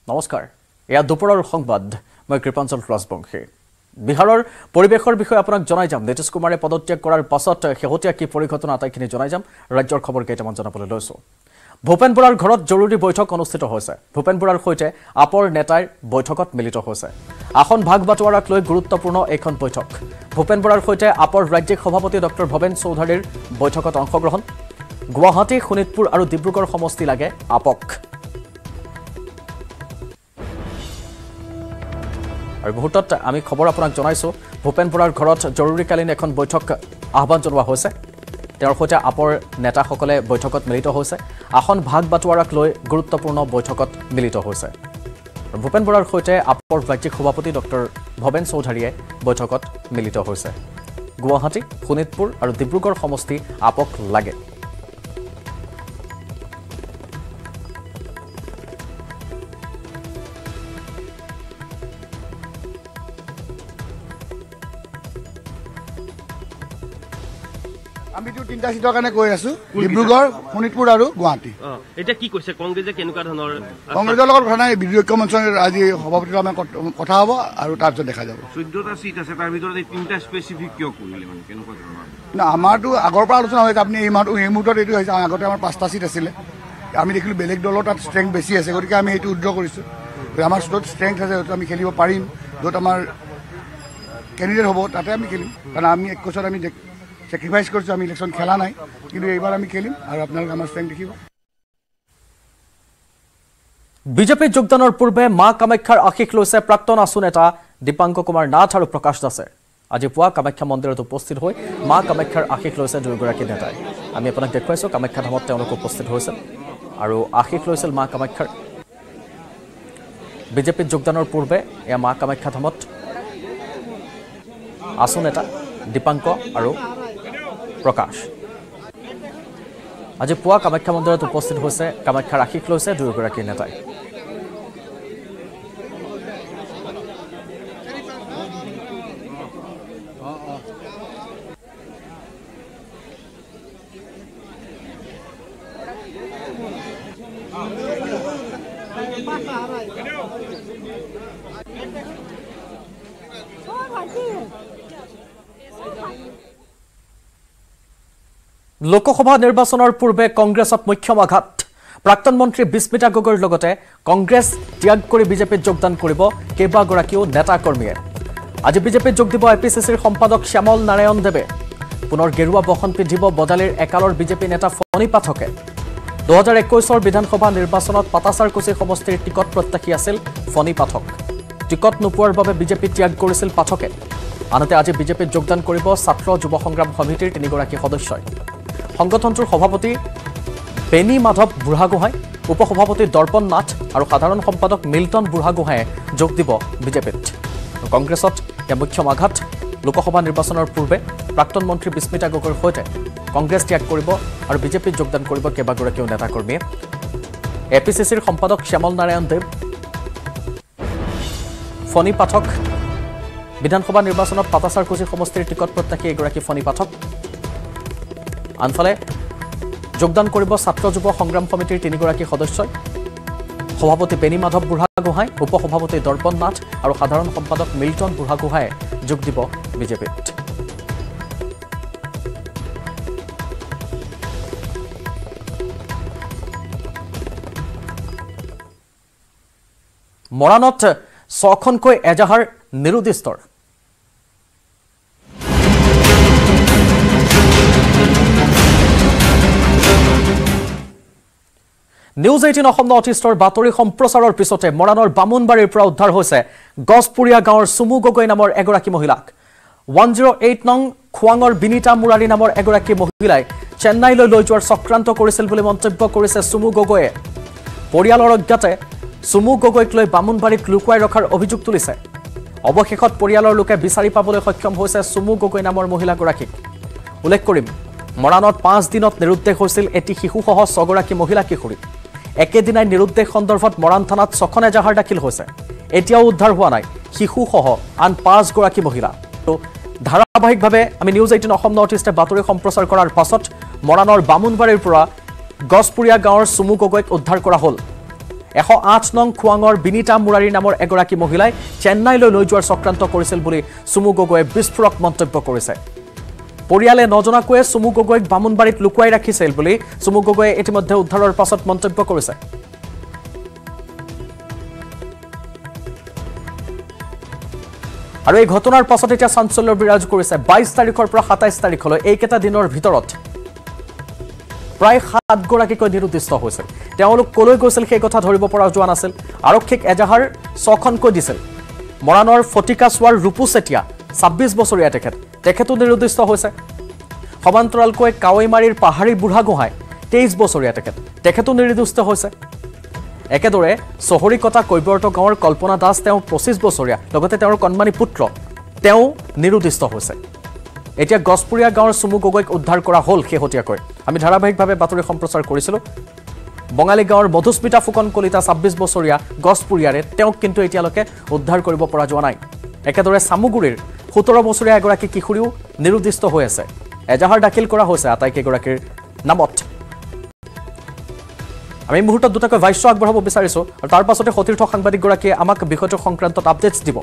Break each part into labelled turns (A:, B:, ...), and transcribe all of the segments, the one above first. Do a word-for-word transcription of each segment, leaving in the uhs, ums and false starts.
A: নমস্কাৰ এয়া দুপৰৰ সংবাদ মই কৃপাঞ্চল ৰাজবংশী বিহাৰৰ পৰিবেশৰ বিষয়ে আপোনাক জনাই যাম নীতিশ কুমাৰে পদত্যাগ কৰাৰ পাছত হেহতিয়া কি পৰিঘটনা আটাইখিনি জনাই যাম ৰাজ্যৰ খবৰ কেইটামান জনাবলৈ লৈছো ভূপেন বৰাৰ ঘৰত জৰুৰী বৈঠক অনুষ্ঠিত হৈছে ভূপেন বৰাৰ সৈতে আপৰ নেতাৰ বৈঠকত মিলিত হৈছে আসন ভাগ বাটোৱাৰাক লৈ গুৰুত্বপূৰ্ণ এখন বৈঠক ভূপেন বৰাৰ সৈতে আপৰ ৰাজ্যিক সভাপতি ডক্টৰ ভৱেন চৌধুৰীৰ বৈঠকত অংশগ্ৰহণ গুৱাহাটী শোণিতপুৰ আৰু ডিব্ৰুগড় সমষ্টি লাগে আপক আৰু মুহূৰ্তত আমি খবৰ আপোনাক জনাইছো ভূপেন বৰাৰ ঘৰত জৰুৰীকালীন এখন বৈঠক আহ্বান জনোৱা হৈছে তেওঁৰ সৈতে আপৰ নেতাসকলে বৈঠকত মিলিত হৈছে আসন ভাগ বাটোৱাৰাক লৈ গুৰুত্বপূৰ্ণ বৈঠকত মিলিত হৈছে ভূপেন বৰাৰ সৈতে আপৰ ৰাজ্যিক সভাপতি ডক্টৰ ভৱেন চৌধুৰীয়ে বৈঠকত মিলিত হৈছে গুৱাহাটী শোণিতপুৰ আৰু ডিব্ৰুগড় সমষ্টি আপক লাগে
B: আমি তো তিনটা সিটৰ কাৰণে কৈ আছো ডিব্ৰুগড় শোণিতপুৰ আৰু গুৱাহাটী
C: এটা কি কৈছে কংগ্ৰেছে কেনেকুৱা ধৰণৰ
B: কংগ্ৰেছৰ লগত কথা নাই বিৰোধী ঐক্য মঞ্চৰ আজি সভাপতিৰ আমি কথা হ'ব আৰু তাৰপিছত দেখা যাব
C: চৈধ্যটা সিট আছে তাৰ ভিতৰত এই তিনটা স্পেসিফিক কিয় কৰিলে মানে কেনেকুৱা ধৰণৰ
B: না আমাৰতো আগৰ পৰা আলোচনা হৈছে আপুনি এই মাহটো এই মুহূৰ্তত এইটো হৈছে আগতে আমাৰ পাঁচটা সিট আছিলে আমি দেখিলো বেলেগ দলৰ তাত ষ্ট্ৰেংথ বেছি আছে গতিকে আমি এইটো উদ্ৰ কৰিছোঁ আমাৰ য'ত ষ্ট্ৰেংথ আছে য'ত আমি খেলিব পাৰিম য'ত আমাৰ কেণ্ডিডেট হ'ব তাতে আমি খেলিম কাৰণ আমি এক কোচত আমি সেক্রিফাইস করছি আমি ইলেকশন খেলা নাই কিন্তু এইবাৰ আমি খেলিম আৰু আপোনালোক আমাৰ ষ্ট্ৰেংথ দেখিব
A: বিজেপি যোগদানৰ পূৰ্বে মা কামাখ্যাৰ আশীষ লৈছে প্ৰাক্তন আছু নেতা দীপাংক কুমাৰ নাথ আৰু প্ৰকাশ দাসে আজি পুৱা কামাখ্যা মন্দিৰত উপস্থিত হৈ মা কামাখ্যাৰ আশীষ লৈছে দুয়োগৰাকী নেতাই আমি আপোনাক দেখুৱাইছো কামাখ্যা ধামত তেওঁলোক উপস্থিত হৈছে আৰু আশীষ লৈছিল মা কামাখ্যাৰ বিজেপিত যোগদানৰ পূৰ্বে এয়া মা কামাখ্যা ধামত আছু নেতা দীপাংক আৰু প্ৰকাশ আজি পুৱা কামাখ্যা মন্দিৰত উপস্থিত হৈছে কামাখ্যাৰ আশীষ লৈছে দুয়োগৰাকী নেতাই লোকসভা নিৰ্বাচনৰ পূৰ্বে কংগ্ৰেছত মুখ্য আঘাত প্ৰাক্তন মন্ত্ৰী বিস্মিতা গগৈৰ লগতে কংগ্ৰেছ ত্যাগ কৰি বিজেপিত যোগদান কৰিব কেইবাগৰাকীও নেতা কৰ্মীয়ে আজি বিজেপিত যোগ দিব এপিচিচিৰ সম্পাদক শ্যামল নাৰায়ণ দেৱে পুনৰ গেৰুৱা বসন পিন্ধিব বদালিৰ একালৰ বিজেপি নেতা ফণী পাঠকে দুহেজাৰ একৈশৰ বিধানসভা নিৰ্বাচনত পাটাচাৰকুছি সমষ্টিৰ টিকট প্ৰত্যাশী আছিল ফণী পাঠক টিকট নোপোৱাৰ বাবে বিজেপি ত্যাগ কৰিছিল পাঠকে আনহাতে আজি বিজেপিত যোগদান কৰিব ছাত্ৰ যুৱ সংগ্ৰাম সমিতিৰ তিনিগৰাকী সদস্যই সংগঠনটোৰ সভাপতি বেনী মাধৱ বুঢ়াগোহাঁই উপসভাপতি দৰ্পণ নাথ আৰু সাধাৰণ সম্পাদক মিল্টন বুঢ়াগোহাঁয়ে যোগ দিব বিজেপিত কংগ্ৰেছত এয়া মুখ্য আঘাত লোকসভা নিৰ্বাচনৰ পূৰ্বে প্ৰাক্তন মন্ত্ৰী বিস্মিতা গগৈৰ সৈতে কংগ্ৰেছ ত্যাগ কৰিব আৰু বিজেপিত যোগদান কৰিব কেইবাগৰাকীও নেতাকৰ্মীয়ে এপিচিচিৰ সম্পাদক শ্যামল নাৰায়ণ দেৱ ফণী পাঠক বিধানসভা নিৰ্বাচনত পাটাচাৰকুছি সমষ্টিৰ টিকট প্ৰত্যাশী এগৰাকী ফণী পাঠক আনফালে যোগদান কৰিব ছাত্ৰ যুৱ সংগ্ৰাম সমিতিৰ তিনিগৰাকী সদস্যই সভাপতি বেনী মাধৱ বুঢ়াগোহাঁই উপসভাপতি দৰ্পণ নাথ আৰু সাধাৰণ সম্পাদক মিল্টন বুঢ়াগোহাঁয়ে যোগ দিব বিজেপিত মৰাণত ছখনকৈ এজাহাৰ নিৰুদ্দিষ্টৰ নিউজ এইটিন অসম নৰ্থ ইষ্টৰ বাতৰি সম্প্ৰচাৰৰ পিছতে মৰাণৰ বামুণবাৰীৰ পৰা উদ্ধাৰ হৈছে গছপুৰীয়া গাঁৱৰ চুমু গগৈ নামৰ এগৰাকী মহিলাক ওৱান জিৰ' এইট নং খোৱাঙৰ বিনীতা মুৰাৰী নামৰ এগৰাকী মহিলাই চেন্নাইলৈ লৈ যোৱাৰ চক্ৰান্ত কৰিছিল বুলি মন্তব্য কৰিছে চুমু গগৈয়ে পৰিয়ালৰ অজ্ঞাতে চুমু গগৈক লৈ বামুণবাৰীক লুকুৱাই ৰখাৰ অভিযোগ তুলিছে অৱশেষত পৰিয়ালৰ লোকে বিচাৰি পাবলৈ সক্ষম হৈছে চুমু গগৈ নামৰ মহিলাগৰাকীক উল্লেখ কৰিম মৰাণত পাঁচ দিনত নিৰুদ্দেশ হৈছিল এটি শিশুসহ ছগৰাকী মহিলা কিশোৰী একেদিনাই নিৰুদ্দেশ সন্দৰ্ভত মৰাণ থানাত ছখন এজাহাৰ দাখিল হৈছে এতিয়াও উদ্ধাৰ হোৱা নাই শিশুসহ আন পাঁচগৰাকী মহিলা ধাৰাবাহিকভাৱে আমি নিউজ এইটিন অসম নৰ্থ ইষ্টে বাতৰি সম্প্ৰচাৰ কৰাৰ পাছত মৰাণৰ বামুণবাৰীৰ পৰা গছপুৰীয়া গাঁৱৰ চুমু গগৈক উদ্ধাৰ কৰা হ'ল এশ আঠ নং খুৱাঙৰ বিনিতা মুৰাৰী নামৰ এগৰাকী মহিলাই চেন্নাইলৈ লৈ যোৱাৰ চক্ৰান্ত কৰিছিল বুলি চুমু গগৈয়ে বিস্ফোৰক মন্তব্য কৰিছে পৰিয়ালে নজনাকৈয়ে চুমু গগৈক বামুণবাৰীত লুকুৱাই ৰাখিছিল বুলি চুমু গগৈয়ে ইতিমধ্যে উদ্ধাৰৰ পাছত মন্তব্য কৰিছে আৰু এই ঘটনাৰ পাছত এতিয়া চাঞ্চল্য বিৰাজ কৰিছে বাইছ তাৰিখৰ পৰা সাতাইছ তাৰিখলৈ এইকেইটা দিনৰ ভিতৰত প্ৰায় সাত গৰাকীকৈ নিৰুদ্দিষ্ট হৈছিল তেওঁলোক কলৈ গৈছিল সেই কথা ধৰিব পৰা যোৱা নাছিল আৰক্ষীক এজাহাৰ ছখনকৈ দিছিল মৰাণৰ ফটিকাছোৱাৰ ৰূপু চেতিয়া ছাব্বিছ বছৰীয়া তেখেত তেখেতো নিৰুদ্দিষ্ট হৈছে সমান্তৰালকৈ কাৱৈমাৰীৰ পাহাৰী বুঢ়া গোহাঁই তেইছ বছৰীয়া তেখেত তেখেতো নিৰুদ্দিষ্ট হৈছে একেদৰে চহৰীকটা কৈবৰ্ত গাঁৱৰ কল্পনা দাস তেওঁ পঁচিছ বছৰীয়া লগতে তেওঁৰ কণমানি পুত্ৰ তেওঁ নিৰুদ্দিষ্ট হৈছে এতিয়া গছপুৰীয়া গাঁৱৰ চুমু গগৈক উদ্ধাৰ কৰা হ'ল শেহতীয়াকৈ আমি ধাৰাবাহিকভাৱে বাতৰি সম্প্ৰচাৰ কৰিছিলোঁ বঙালী গাঁৱৰ মধুস্মিতা ফুকন কলিতা ছাব্বিছ বছৰীয়া গছপুৰীয়াৰে তেওঁক কিন্তু এতিয়ালৈকে উদ্ধাৰ কৰিব পৰা যোৱা নাই একেদৰে চামুগুৰিৰ সোতৰ বছৰীয়া এগৰাকী কিশোৰীও নিৰুদ্দিষ্ট হৈ আছে এজাহাৰ দাখিল কৰা হৈছে আটাইকেইগৰাকীৰ নামত আমি মুহূৰ্তত দুটাকৈ ভাষ্য আগবঢ়াব বিচাৰিছোঁ আৰু তাৰ পাছতে সতীৰ্থ সাংবাদিকগৰাকীয়ে আমাক বিষয়টোৰ সংক্ৰান্তত আপডেটছ দিব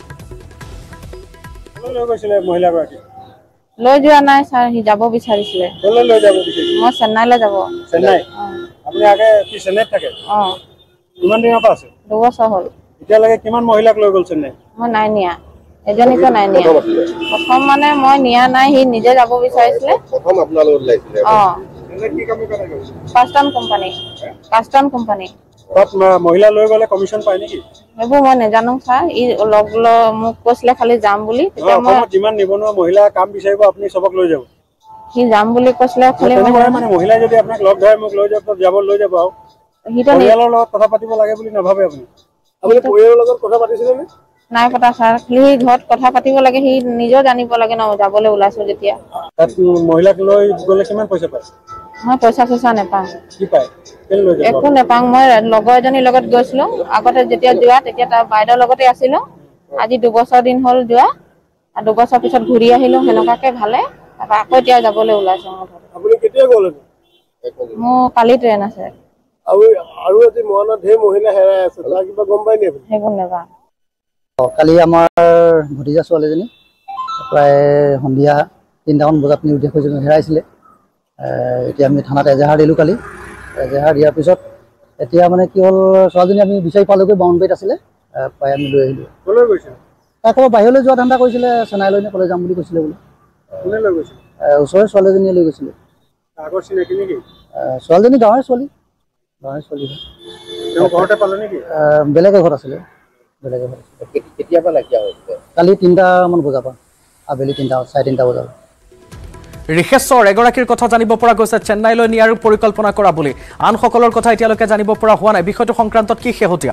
D: লৈ যোৱা নাই ছাৰ সি যাব বিচাৰিছিলে মই চেন্নাইলৈ যাব
E: চেন্নাই আপুনি আগে কি চেন্নাইত থাকে
D: অঁ
E: কিমান দিনৰ পৰা আছে
D: দুবছৰ হ'ল
E: এতিয়ালৈকে কিমান মহিলাক লৈ গ'ল চেন্নাই
D: মই নাই নিয়া এজনীকো নাই নিয়া প্ৰথম মানে মই নিয়া নাই সি নিজে যাব বিচাৰিছিলে
E: প্ৰথম আপোনাৰ লগত ওলাইছিলে
D: অঁ
E: কি কাম কৰে
D: কাষ্টম কোম্পানী কাষ্টম কোম্পানী
E: তাত মহিলা লৈ গ'লে কমিশ্যন পায় নেকি
D: সেইবোৰ মই নাজানো ছাৰ ই লগ মোক কৈছিলে খালি যাম বুলি তেতিয়া মই
E: যিমান নিবনুৱা মহিলা কাম বিচাৰিব আপুনি চবক লৈ যাব
D: সি যাম বুলি কৈছিলে খালি
E: মানে মহিলাই যদি আপোনাক লগ ধৰে মোক লৈ যাব যাব লৈ যাব আৰু
D: সিটো
E: পৰিয়ালৰ লগত কথা পাতিব লাগে বুলি নাভাবে আপুনি আপুনি পৰিয়ালৰ লগত কথা পাতিছিলে নে
D: নাই পতা ছাৰ খালি ঘৰত কথা পাতিব লাগে সি নিজেও জানিব লাগে ন যাবলৈ ওলাইছো যেতিয়া
E: তাত মহিলাক লৈ গ'লে কিমান পইচা পায়
D: মই পইচা চইচা নাপাওঁ
E: কি পায়
D: একো নাপাওঁ মই লগৰ এজনীৰ লগত গৈছিলো আগতে যেতিয়া যোৱা তেতিয়া তাৰ বাইদেউৰ লগতে আছিলো আজি দুবছৰ দিন হ'ল যোৱা আৰু দুবছৰ পিছত ঘূৰি আহিলো সেনেকুৱাকে ভালে তাৰপৰা আকৌ এতিয়া যাবলৈ ওলাইছো
E: আপুনি কেতিয়া গ'ল
D: মোৰ কালি ট্ৰেইন আছে
E: আৰু আৰু আজি মহানত ঢেৰ মহিলা হেৰাই আছে তাৰ কিবা গম পাই নে
D: সেইবোৰ নাপাওঁ
F: কালি আমাৰ ভতিজা ছোৱালীজনী প্ৰায় সন্ধিয়া তিনিটামান বজাত নিৰুদ্দেশ হৈছিল হেৰাইছিলে এতিয়া আমি থানাত এজাহাৰ দিলোঁ কালি এজাহাৰ দিয়াৰ পিছত এতিয়া মানে কি হ'ল ছোৱালীজনী আমি বিচাৰি পালোগৈ বাউণ্ডেৰীত আছিলে পাই আমি লৈ আহিলোঁ
E: ক'লৈ গৈছিল
F: তাই ক'ৰবাত বাহিৰলৈ যোৱা ধান্দা কৰিছিলে চেন্নাইলৈ নে ক'লৈ যাম বুলি কৈছিলে বোলে
E: কোনে লৈ গৈছিল
F: ওচৰৰে ছোৱালীজনীয়ে লৈ গৈছিলে
E: আগৰ চিনাকি নেকি
F: ছোৱালীজনী গাঁৱৰে ছোৱালী গাঁৱৰে ছোৱালী
E: তেওঁ ঘৰতে পালে নেকি
F: বেলেগে ঘৰত আছিলে বেলেগে ঘৰত
E: কেতিয়াবা নাইকিয়া হৈছিলে
F: কালি তিনিটামান বজাৰ পৰা আবেলি তিনিটা চাৰে তিনিটা বজাৰ
A: ঋষেশ্বৰ এগৰাকীৰ কথা জানিব পৰা গৈছে চেন্নাইলৈ নিয়াৰ পৰিকল্পনা কৰা বুলি আনসকলৰ কথা এতিয়ালৈকে জানিব পৰা হোৱা নাই বিষয়টো সংক্ৰান্তত কি শেহতীয়া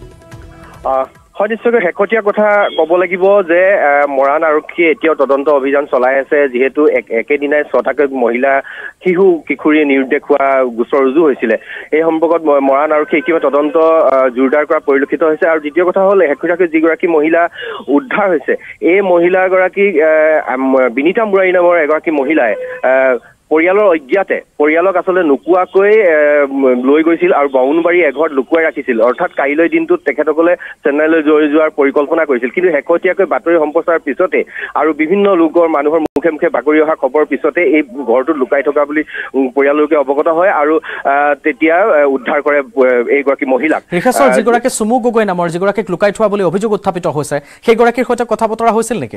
G: হয় নিশ্চয়কৈ শেহতীয়া কথা ক'ব লাগিব যে মৰাণ আৰক্ষীয়ে এতিয়াও তদন্ত অভিযান চলাই আছে যিহেতু একেদিনাই ছটাকৈ মহিলা শিশু কিশোৰীয়ে নিৰুদ্দেশ হোৱা গোচৰ ৰুজু হৈছিলে এই সম্পৰ্কত মৰাণ আৰক্ষীয়ে ইতিমধ্যে তদন্ত জোৰদাৰ কৰা পৰিলক্ষিত হৈছে আৰু দ্বিতীয় কথা হ'ল শেহতীয়াকৈ যিগৰাকী মহিলা উদ্ধাৰ হৈছে এই মহিলাগৰাকী বিনিতা মুৰাৰী নামৰ এগৰাকী মহিলাই পৰিয়ালৰ অজ্ঞাতে পৰিয়ালক আচলতে নোকোৱাকৈ লৈ গৈছিল আৰু বামুণবাৰী এঘৰত লুকুৱাই ৰাখিছিল অৰ্থাৎ কাইলৈ দিনটোত তেখেতসকলে চেন্নাইলৈ লৈ যোৱাৰ পৰিকল্পনা কৰিছিল কিন্তু শেহতীয়াকৈ বাতৰি সম্প্ৰচাৰৰ পিছতে আৰু বিভিন্ন লোকৰ মানুহৰ মুখে মুখে বাকৰি অহা খবৰ পিছতে এই ঘৰটোত লুকাই থকা বুলি পৰিয়াললোকে অৱগত হয় আৰু তেতিয়া উদ্ধাৰ কৰে এইগৰাকী মহিলাক
A: ঋষেশ্বৰ যিগৰাকী চুমু গগৈ নামৰ যিগৰাকীক লুকাই থোৱা বুলি অভিযোগ উত্থাপিত হৈছে সেইগৰাকীৰ সৈতে কথা বতৰা হৈছিল নেকি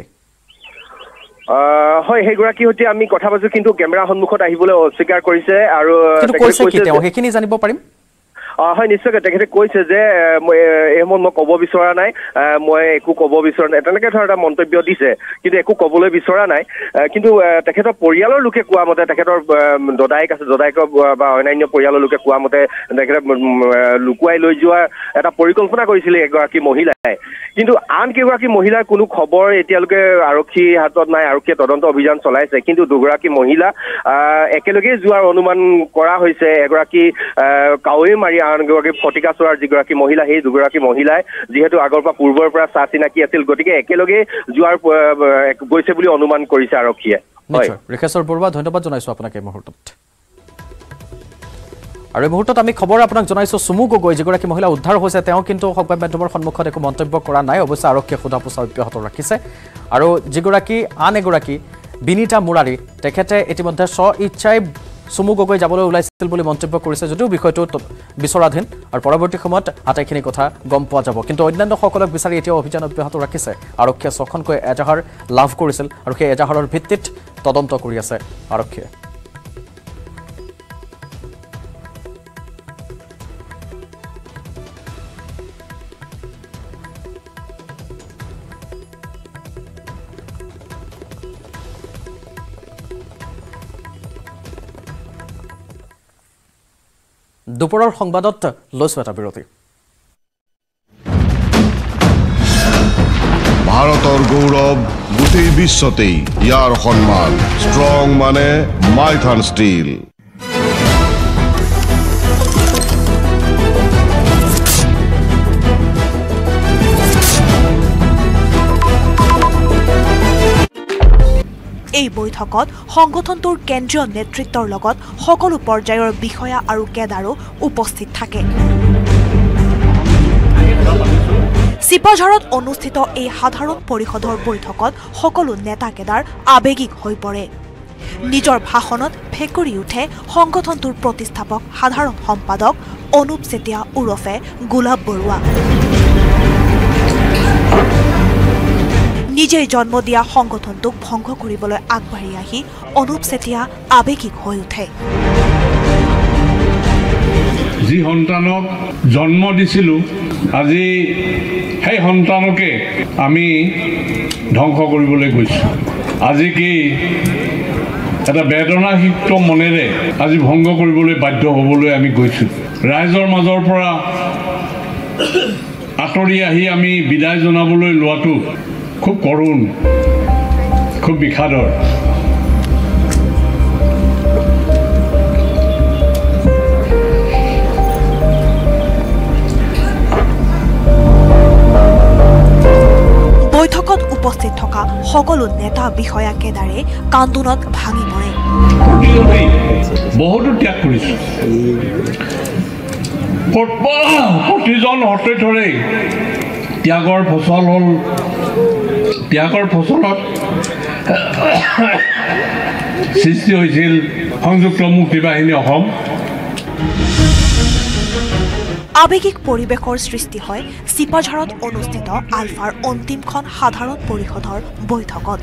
G: হয় সেইগৰাকীৰ সৈতে আমি কথা পাতিছো কিন্তু কেমেৰা সন্মুখত আহিবলৈ অস্বীকাৰ কৰিছে আৰু
A: সেইখিনি জানিব পাৰিম
G: হয় নিশ্চয়কৈ তেখেতে কৈছে যে এই সময়ত মই ক'ব বিচৰা নাই মই একো ক'ব বিচৰা নাই তেনেকৈ ধৰ এটা মন্তব্য দিছে কিন্তু একো ক'বলৈ বিচৰা নাই কিন্তু তেখেতৰ পৰিয়ালৰ লোকে কোৱা মতে তেখেতৰ দদায়েক আছে দদায়েকৰ বা অন্যান্য পৰিয়ালৰ লোকে কোৱা মতে তেখেতে লুকুৱাই লৈ যোৱাৰ এটা পৰিকল্পনা কৰিছিলে এগৰাকী মহিলাই কিন্তু আন কেইগৰাকী মহিলাৰ কোনো খবৰ এতিয়ালৈকে আৰক্ষীৰ হাতত নাই আৰক্ষীয়ে তদন্ত অভিযান চলাইছে কিন্তু দুগৰাকী মহিলা একেলগে যোৱাৰ অনুমান কৰা হৈছে এগৰাকী কাৱৈমাৰী আন এগৰাকী ফটিকাছোৱাৰ যিগৰাকী মহিলা সেই দুগৰাকী মহিলাই যিহেতু আগৰ পৰা পূৰ্বৰ পৰা চা চিনাকি আছিল গতিকে একেলগে যোৱাৰ গৈছে বুলি অনুমান কৰিছে আৰক্ষীয়ে
A: ঋষেশ্বৰ বৰুৱা ধন্যবাদ জনাইছো আপোনাক এই মুহূৰ্তত আৰু এই মুহূৰ্তত আমি খবৰ আপোনাক জনাইছোঁ চুমু গগৈ যিগৰাকী মহিলা উদ্ধাৰ হৈছে তেওঁ কিন্তু সংবাদ মাধ্যমৰ সন্মুখত একো মন্তব্য কৰা নাই অৱশ্যে আৰক্ষীয়ে সোধা পোছা অব্যাহত ৰাখিছে আৰু যিগৰাকী আন এগৰাকী বিনীতা মুৰাৰী তেখেতে ইতিমধ্যে স্ব ইচ্ছাই চুমু গগৈ যাবলৈ ওলাইছিল বুলি মন্তব্য কৰিছে যদিও বিষয়টো বিচৰাধীন আৰু পৰৱৰ্তী সময়ত আটাইখিনি কথা গম পোৱা যাব কিন্তু অন্যান্য সকলক বিচাৰি এতিয়াও অভিযান অব্যাহত ৰাখিছে আৰক্ষীয়ে ছখনকৈ এজাহাৰ লাভ কৰিছিল আৰু সেই এজাহাৰৰ ভিত্তিত তদন্ত কৰি আছে আৰক্ষীয়ে দুপৰৰ সংবাদত লৈছো এটা বিৰতি
H: ভাৰতৰ গৌৰৱ গোটেই বিশ্বতেই ইয়াৰ সন্মান ষ্ট্ৰং মানে মাইথান ষ্টীল
I: এই বৈঠকত সংগঠনটোৰ কেন্দ্ৰীয় নেতৃত্বৰ লগত সকলো পৰ্যায়ৰ বিষয়া আৰু কেডাৰো উপস্থিত থাকে চিপাঝাৰত অনুষ্ঠিত এই সাধাৰণ পৰিষদৰ বৈঠকত সকলো নেতা কেডাৰ আবেগিক হৈ পৰে নিজৰ ভাষণত ফেকুৰি উঠে সংগঠনটোৰ প্ৰতিষ্ঠাপক সাধাৰণ সম্পাদক অনুপ চেতিয়া উৰফে গোলাপ বৰুৱা নিজে জন্ম দিয়া সংগঠনটোক ভংগ কৰিবলৈ আগবাঢ়ি আহি অনুপ চেতিয়া আবেগিক হৈ উঠে
J: যি সন্তানক জন্ম দিছিলো আজি সেই সন্তানকে আমি ধ্বংস কৰিবলৈ গৈছো আজি কি এটা বেদনাযুক্ত মনেৰে আজি ভংগ কৰিবলৈ বাধ্য হ'বলৈ আমি গৈছো ৰাইজৰ মাজৰ পৰা আঁতৰি আহি আমি বিদায় জনাবলৈ লোৱাটো খুব কৰুণ খুব বিষাদৰ
I: বৈঠকত উপস্থিত থকা সকলো নেতা বিষয়া কেদাৰে কান্দোনত ভাঙি পৰে
J: বহুতো ত্যাগ কৰিছে প্ৰতিজন হতৈথৰে ত্যাগৰ ফচল হ'ল ত্যাগৰ ফচলত সৃষ্টি হৈছিল সংযুক্ত মুক্তি বাহিনী অসম
I: আবেগিক পৰিৱেশৰ সৃষ্টি হয় চিপাঝাৰত অনুষ্ঠিত আলফাৰ অন্তিমখন সাধাৰণ পৰিষদৰ বৈঠকত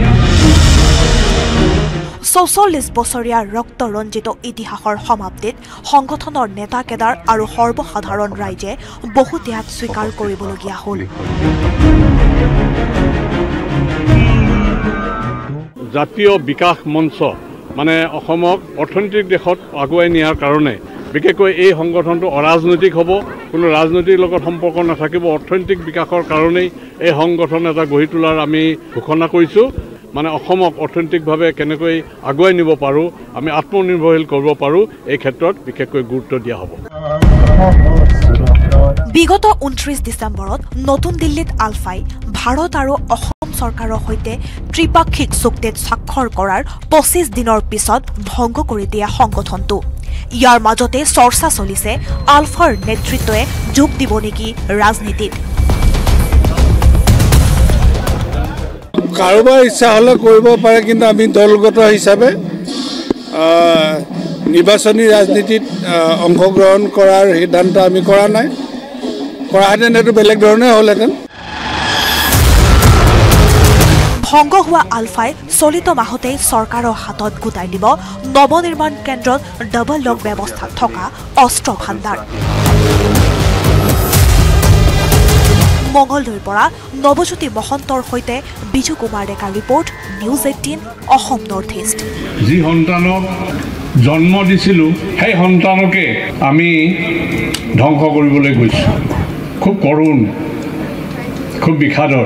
I: চৌচল্লিছ বছৰীয়া ৰক্ত ৰঞ্জিত ইতিহাসৰ সমাপ্তিত সংগঠনৰ নেতা কেডাৰ আৰু সৰ্বসাধাৰণ ৰাইজে বহু ত্যাগ স্বীকাৰ কৰিবলগীয়া হ'ল
J: জাতীয় বিকাশ মঞ্চ মানে অসমক অৰ্থনৈতিক দিশত আগুৱাই নিয়াৰ কাৰণে বিশেষকৈ এই সংগঠনটো অৰাজনৈতিক হ'ব কোনো ৰাজনৈতিক লগত সম্পৰ্ক নাথাকিব অৰ্থনৈতিক বিকাশৰ কাৰণেই এই সংগঠন এটা গঢ়ি তোলাৰ আমি ঘোষণা কৰিছোঁ মানে অসমক অৰ্থনৈতিকভাৱে কেনেকৈ আগুৱাই নিব পাৰোঁ আমি আত্মনিৰ্ভৰশীল কৰিব পাৰোঁ এই ক্ষেত্ৰত বিশেষকৈ গুৰুত্ব দিয়া হ'ব
I: বিগত ঊনত্ৰিছ ডিচেম্বৰত নতুন দিল্লীত আলফাই ভাৰত আৰু অসম চৰকাৰৰ সৈতে ত্ৰিপাক্ষিক চুক্তিত স্বাক্ষৰ কৰাৰ পঁচিছ দিনৰ পিছত ভংগ কৰি দিয়া সংগঠনটো ইয়াৰ মাজতে চৰ্চা চলিছে আলফাৰ নেতৃত্বই যোগ দিব নেকি ৰাজনীতিত
E: কাৰোবাৰ ইচ্ছা হ'লে কৰিব পাৰে কিন্তু আমি দলগত হিচাপে নিৰ্বাচনী ৰাজনীতিত অংশগ্ৰহণ কৰাৰ সিদ্ধান্ত আমি কৰা নাই কৰাহেঁতেন এইটো বেলেগ ধৰণে হ'লহেঁতেন
I: ভংগ হোৱা আলফাই চলিত মাহতেই চৰকাৰৰ হাতত গোটাই দিব নৱনিৰ্মাণ কেন্দ্ৰত ডাবল লক ব্যৱস্থাত থকা অস্ত্ৰ ভাণ্ডাৰ মঙলদৈৰ পৰা নৱজ্যোতি মহন্তৰ সৈতে Biju Kumar Deka report news eighteen Assam north east
J: যি সন্তানক জন্ম দিছিলো সেই সন্তানকে আমি ধ্বংস কৰিবলৈ গৈছো খুব কৰুণ খুব বিষাদৰ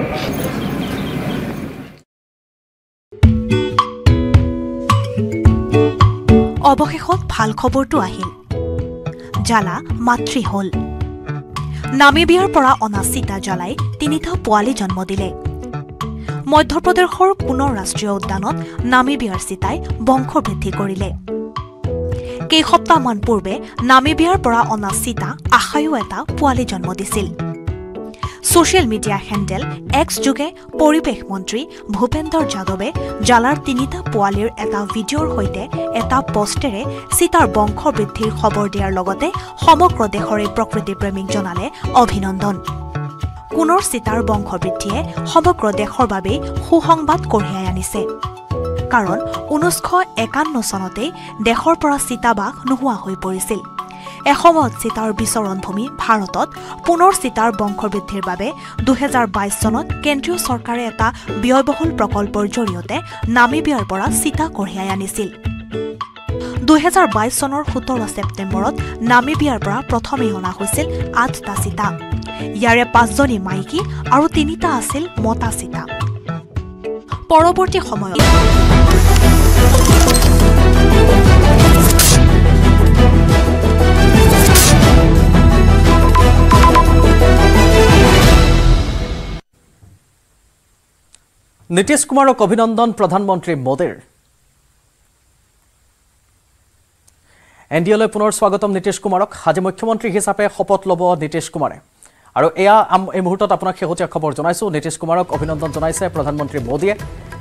I: অৱশেষত ভাল খবৰটো আহিল জালা মাতৃ হ'ল নামিবিয়াৰ পৰা অনা চিতা জ্বালাই তিনিটা পোৱালি জন্ম দিলে মধ্যপ্ৰদেশৰ পুনৰ ৰাষ্ট্ৰীয় উদ্যানত নামিবিয়াৰ চিতাই বংশবৃদ্ধি কৰিলে কেইসপ্তাহমান পূৰ্বে নামিবিয়াৰ পৰা অনা চিতা আশায়ো এটা পোৱালি জন্ম দিছিল। ছ'চিয়েল মিডিয়া হেণ্ডেল এক্স যোগে পৰিৱেশ মন্ত্ৰী ভূপেন্দ্ৰ যাদৱে জালাৰ তিনিটা পোৱালিৰ এটা ভিডিঅ'ৰ সৈতে এটা পষ্টেৰে চিতাৰ বংশ বৃদ্ধিৰ খবৰ দিয়াৰ লগতে সমগ্ৰ দেশৰে প্ৰকৃতিপ্ৰেমীক জনালে অভিনন্দন। পুনৰ চিতাৰ বংশ বৃদ্ধিয়ে সমগ্ৰ দেশৰ বাবেই সুসংবাদ কঢ়িয়াই আনিছে। কাৰণ ঊনৈছশ একাৱন্ন চনতেই দেশৰ পৰা চিতাবাঘ নোহোৱা হৈ পৰিছিল। এসময়ত চিতাৰ বিচৰণভূমি ভাৰতত পুনৰ চিতাৰ বংশবৃদ্ধিৰ বাবে দুহেজাৰ বাইছ চনত কেন্দ্ৰীয় চৰকাৰে এটা ব্যয়বহুল প্ৰকল্পৰ জৰিয়তে নামিবিয়াৰ পৰা চিতা কঢ়িয়াই আনিছিল। দুহেজাৰ বাইছ চনৰ সোতৰ ছেপ্টেম্বৰত নামিবিয়াৰ পৰা প্ৰথমে অনা হৈছিল আঠটা চিতা। ইয়াৰে পাঁচজনী মাইকী আৰু তিনিটা আছিল মতা চিতা। পৰৱৰ্তী সময়ত
A: নীতিশ কুমাৰক অভিনন্দন প্ৰধানমন্ত্ৰী মোদীৰ। এন ডি এলৈ পুনৰ স্বাগতম নীতিশ কুমাৰক। আজি মুখ্যমন্ত্ৰী হিচাপে শপত ল'ব নীতিশ কুমাৰে আৰু এয়া এই মুহূৰ্তত আপোনাক শেহতীয়া খবৰ জনাইছোঁ। নীতিশ কুমাৰক অভিনন্দন জনাইছে প্ৰধানমন্ত্ৰী মোদীয়ে।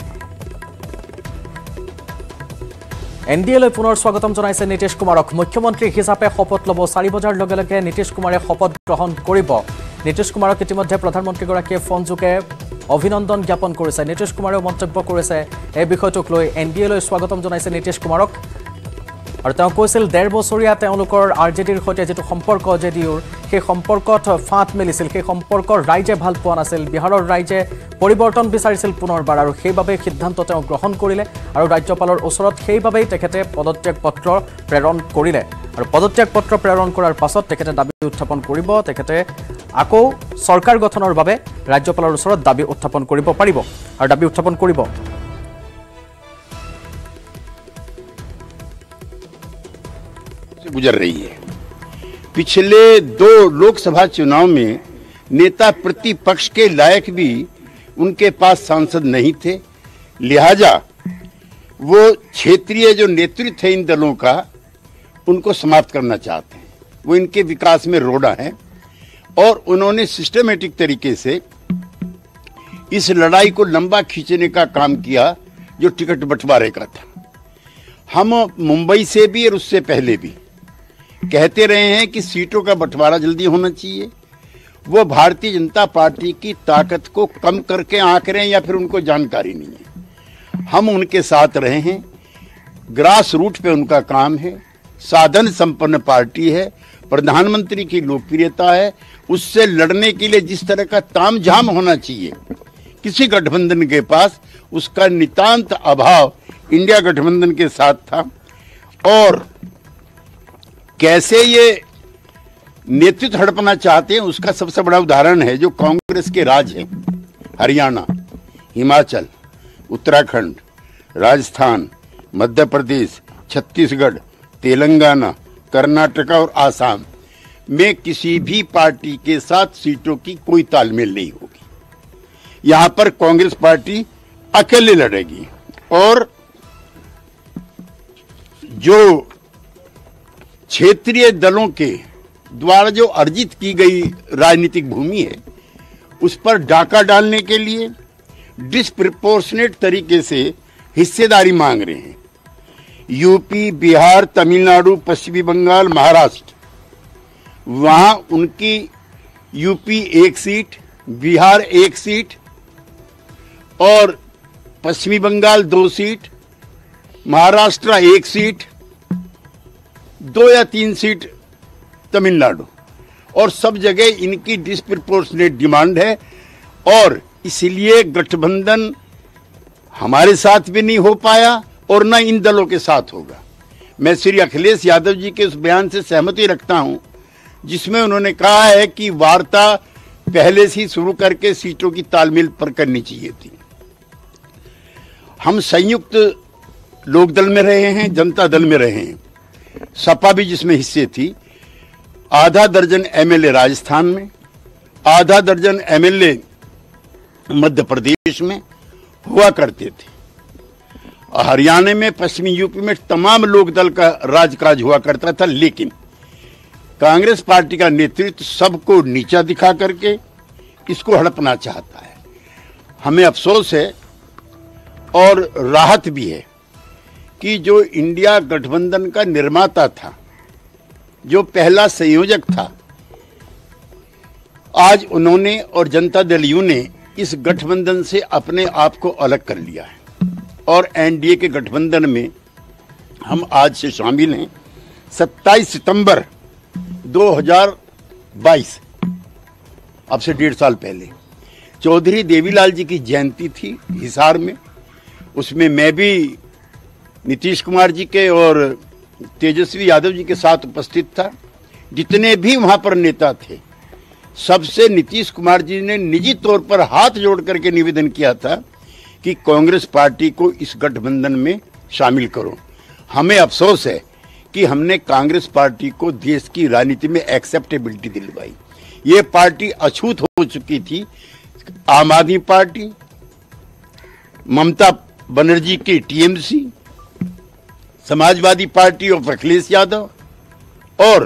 A: এন ডি এলৈ পুনৰ স্বাগতম জনাইছে নীতিশ কুমাৰক। মুখ্যমন্ত্ৰী হিচাপে শপত ল'ব। চাৰি বজাৰ লগে লগে নীতিশ কুমাৰে শপত গ্ৰহণ কৰিব। নীতিশ কুমাৰক ইতিমধ্যে প্ৰধানমন্ত্ৰীগৰাকীয়ে ফোনযোগে অভিনন্দন জ্ঞাপন কৰিছে। নীতিশ কুমাৰেও মন্তব্য কৰিছে এই বিষয়টোক লৈ। এন ডি এলৈ স্বাগতম জনাইছে নীতিশ কুমাৰক আৰু তেওঁ কৈছিল ডেৰ বছৰীয়া তেওঁলোকৰ আৰ জে ডিৰ সৈতে যিটো সম্পৰ্ক জে ডি ইউৰ, সেই সম্পৰ্কত ফাঁট মেলিছিল। সেই সম্পৰ্ক ৰাইজে ভাল পোৱা নাছিল। বিহাৰৰ ৰাইজে পৰিৱৰ্তন বিচাৰিছিল পুনৰবাৰ আৰু সেইবাবেই সিদ্ধান্ত তেওঁ গ্ৰহণ কৰিলে আৰু ৰাজ্যপালৰ ওচৰত সেইবাবেই তেখেতে পদত্যাগ পত্ৰ প্ৰেৰণ কৰিলে আৰু পদত্যাগ পত্ৰ প্ৰেৰণ কৰাৰ পাছত তেখেতে দাবী উত্থাপন কৰিব। তেখেতে আকৌ চৰকাৰ গঠনৰ বাবে ৰাজ্যপালৰ ওচৰত দাবী উত্থাপন কৰিব পাৰিব আৰু দাবী উত্থাপন কৰিব।
K: गुजर रही है। पिछले दो लोकसभा चुनाव में नेता प्रतिपक्ष के लायक भी उनके पास सांसद नहीं थे, लिहाजा वो क्षेत्रीय जो नेतृत्व है इन दलों का उनको समाप्त करना चाहते हैं। वो इनके विकास में रोड़ा है और उन्होंने सिस्टमेटिक तरीके से इस लड़ाई को लंबा खींचने का काम किया जो टिकट बंटवारे का था। हम मुंबई से भी और उससे पहले भी कहते रहे हैं कि सीटों का बंटवारा जल्दी होना चाहिए। वो भारतीय जनता पार्टी की ताकत को कम करके आंक रहे हैं या फिर उनको जानकारी नहीं है। हम उनके साथ रहे हैं। ग्रास रूट पे उनका काम है। साधन संपन्न पार्टी है। प्रधानमंत्री की लोकप्रियता है। उससे लड़ने के लिए जिस तरह का तामझाम होना चाहिए किसी गठबंधन के पास, उसका नितांत अभाव इंडिया गठबंधन के साथ था। और कैसे ये नेतृत्व हड़पना चाहते हैं उसका सबसे बड़ा उदाहरण है जो कांग्रेस के राज है। हरियाणा, हिमाचल, उत्तराखंड, राजस्थान, मध्य प्रदेश, छत्तीसगढ़, तेलंगाना, कर्नाटका और आसाम में किसी भी पार्टी के साथ सीटों की कोई तालमेल नहीं होगी। यहां पर कांग्रेस पार्टी अकेले लड़ेगी और जो क्षेत्रीय दलों के द्वारा जो अर्जित की गई राजनीतिक भूमि है उस पर डाका डालने के लिए डिस्प्रपोर्शनेट तरीके से हिस्सेदारी मांग रहे हैं। यूपी, बिहार, तमिलनाडु, पश्चिमी बंगाल, महाराष्ट्र, वहां उनकी यूपी एक सीट, बिहार एक सीट और पश्चिमी बंगाल दो सीट, महाराष्ट्र एक सीट, दो या तीन सीट तमिलनाडु, और सब जगह इनकी डिस्प्रपोर्शनेट डिमांड है और इसलिए गठबंधन हमारे साथ भी नहीं हो पाया और न इन दलों के साथ होगा। मैं श्री अखिलेश यादव जी के उस बयान से सहमति रखता हूं जिसमें उन्होंने कहा है कि वार्ता पहले से ही शुरू करके सीटों की तालमेल पर करनी चाहिए थी। हम संयुक्त लोकदल में रहे हैं, जनता दल में रहे हैं, सपा भी जिसमें हिस्से थी। आधा दर्जन एमएलए राजस्थान में, आधा दर्जन एमएलए मध्य प्रदेश में हुआ करते थे। हरियाणा में, पश्चिमी यूपी में तमाम लोक दल का राजकाज हुआ करता था, लेकिन कांग्रेस पार्टी का नेतृत्व सबको नीचा दिखा करके इसको हड़पना चाहता है। हमें अफसोस है और राहत भी है कि जो इंडिया गठबंधन का निर्माता था, जो पहला संयोजक था, आज उन्होंने और जनता दल यू ने इस गठबंधन से अपने आप को अलग कर लिया है और एनडीए के गठबंधन में हम आज से शामिल हैं। सत्ताईस सितंबर दो हज़ार बाईस, अब से डेढ़ साल पहले, चौधरी देवीलाल जी की जयंती थी हिसार में। उसमें मैं भी नीतीश कुमार जी के और तेजस्वी यादव जी के साथ उपस्थित था। जितने भी वहां पर नेता थे, सबसे नीतीश कुमार जी ने निजी तौर पर हाथ जोड़ करके निवेदन किया था कि कांग्रेस पार्टी को इस गठबंधन में शामिल करो। हमें अफसोस है कि हमने कांग्रेस पार्टी को देश की राजनीति में एक्सेप्टेबिलिटी दिलवाई। ये पार्टी अछूत हो चुकी थी। आम आदमी पार्टी, ममता बनर्जी की TMC, Samajwadi party of Akhilesh Yadav और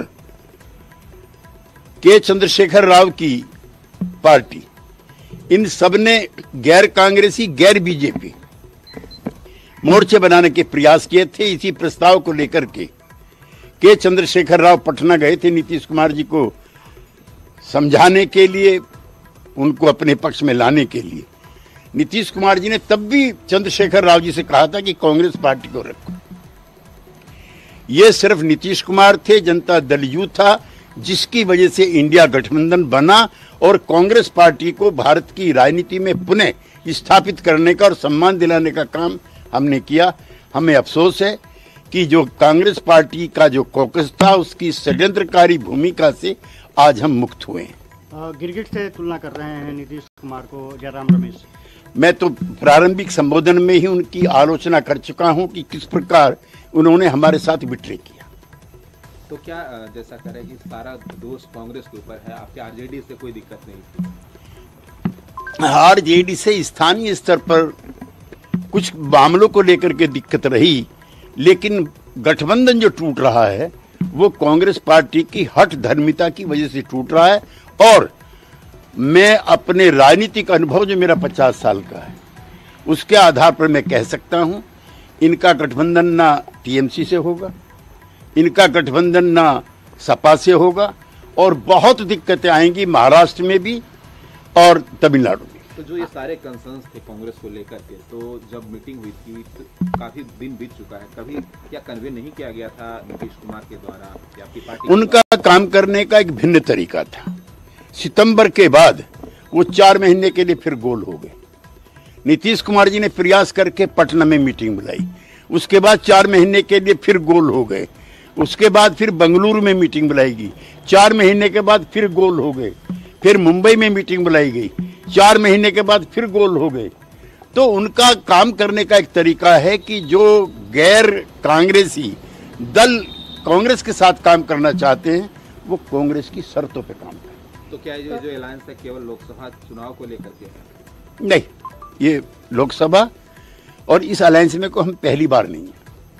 K: के चंद्रशेखर राव की पार्टी, इन सब ने गैर कांग्रेसी, गैर बीजेपी मोर्चे बनाने के प्रयास किए थे। इसी प्रस्ताव को लेकर के के चंद्रशेखर राव पटना गए थे नीतीश कुमार जी को समझाने के लिए, उनको अपने पक्ष में लाने के लिए। नीतीश कुमार जी ने तब भी चंद्रशेखर राव जी से कहा था कि कांग्रेस पार्टी को रखो। ये सिर्फ नीतीश कुमार थे, जनता दल यू था, जिसकी वजह से इंडिया गठबंधन बना और कांग्रेस पार्टी को भारत की राजनीति में पुनः स्थापित करने का और सम्मान दिलाने का काम हमने किया। हमें अफसोस है कि जो कांग्रेस पार्टी का जो कॉकस था, उसकी षड्यंत्रकारी भूमिका से आज हम मुक्त हुए हैं।
L: गिरगिट से तुलना कर रहे हैं नीतीश कुमार को जयराम रमेश।
K: मैं तो प्रारंभिक संबोधन में ही उनकी आलोचना कर चुका हूं कि किस प्रकार उन्होंने हमारे साथ बिट्रे किया।
M: तो क्या जैसा करें कि सारा दोष कांग्रेस के ऊपर है, आपके आरजेडी से कोई दिक्कत नहीं थी?
K: आरजेडी से स्थानीय स्तर पर कुछ मामलों को लेकर के दिक्कत रही, लेकिन गठबंधन जो टूट रहा है वो कांग्रेस पार्टी की हठ धर्मिता की वजह से टूट रहा है। और मैं अपने राजनीतिक अनुभव जो मेरा पचास साल का है, उसके आधार पर मैं कह सकता हूं, इनका गठबंधन ना टीएमसी से होगा, इनका गठबंधन ना सपा से होगा, और बहुत दिक्कतें आएंगी महाराष्ट्र में भी और तमिलनाडु में।
M: तो जो ये सारे कंसर्न्स थे कांग्रेस को लेकर के, तो जब मीटिंग हुई थी तो काफी दिन बीत चुका है, कभी क्या कन्वे नहीं किया गया था नीतीश कुमार के द्वारा या आपकी पार्टी?
K: उनका काम करने का एक भिन्न तरीका था। सितंबर के बाद वो चार महीने के लिए फिर गोल हो गए। नीतीश कुमार जी ने प्रयास करके पटना में मीटिंग बुलाई, उसके बाद चार महीने के लिए फिर गोल हो गए, उसके बाद फिर बेंगलुरु में मीटिंग बुलाएगी, चार महीने के बाद फिर गोल हो गए, फिर मुंबई में मीटिंग बुलाई गई, चार महीने के बाद फिर गोल हो गए। तो उनका काम करने का एक तरीका है कि जो गैर कांग्रेसी दल कांग्रेस के साथ काम करना चाहते हैं, वो कांग्रेस की शर्तों पे काम करें।
M: तो क्या जो जो अलायंस है केवल लोकसभा चुनाव को लेकर के है?
K: नहीं, ये लोकसभा और इस अलायंस में को हम पहली बार नहीं है,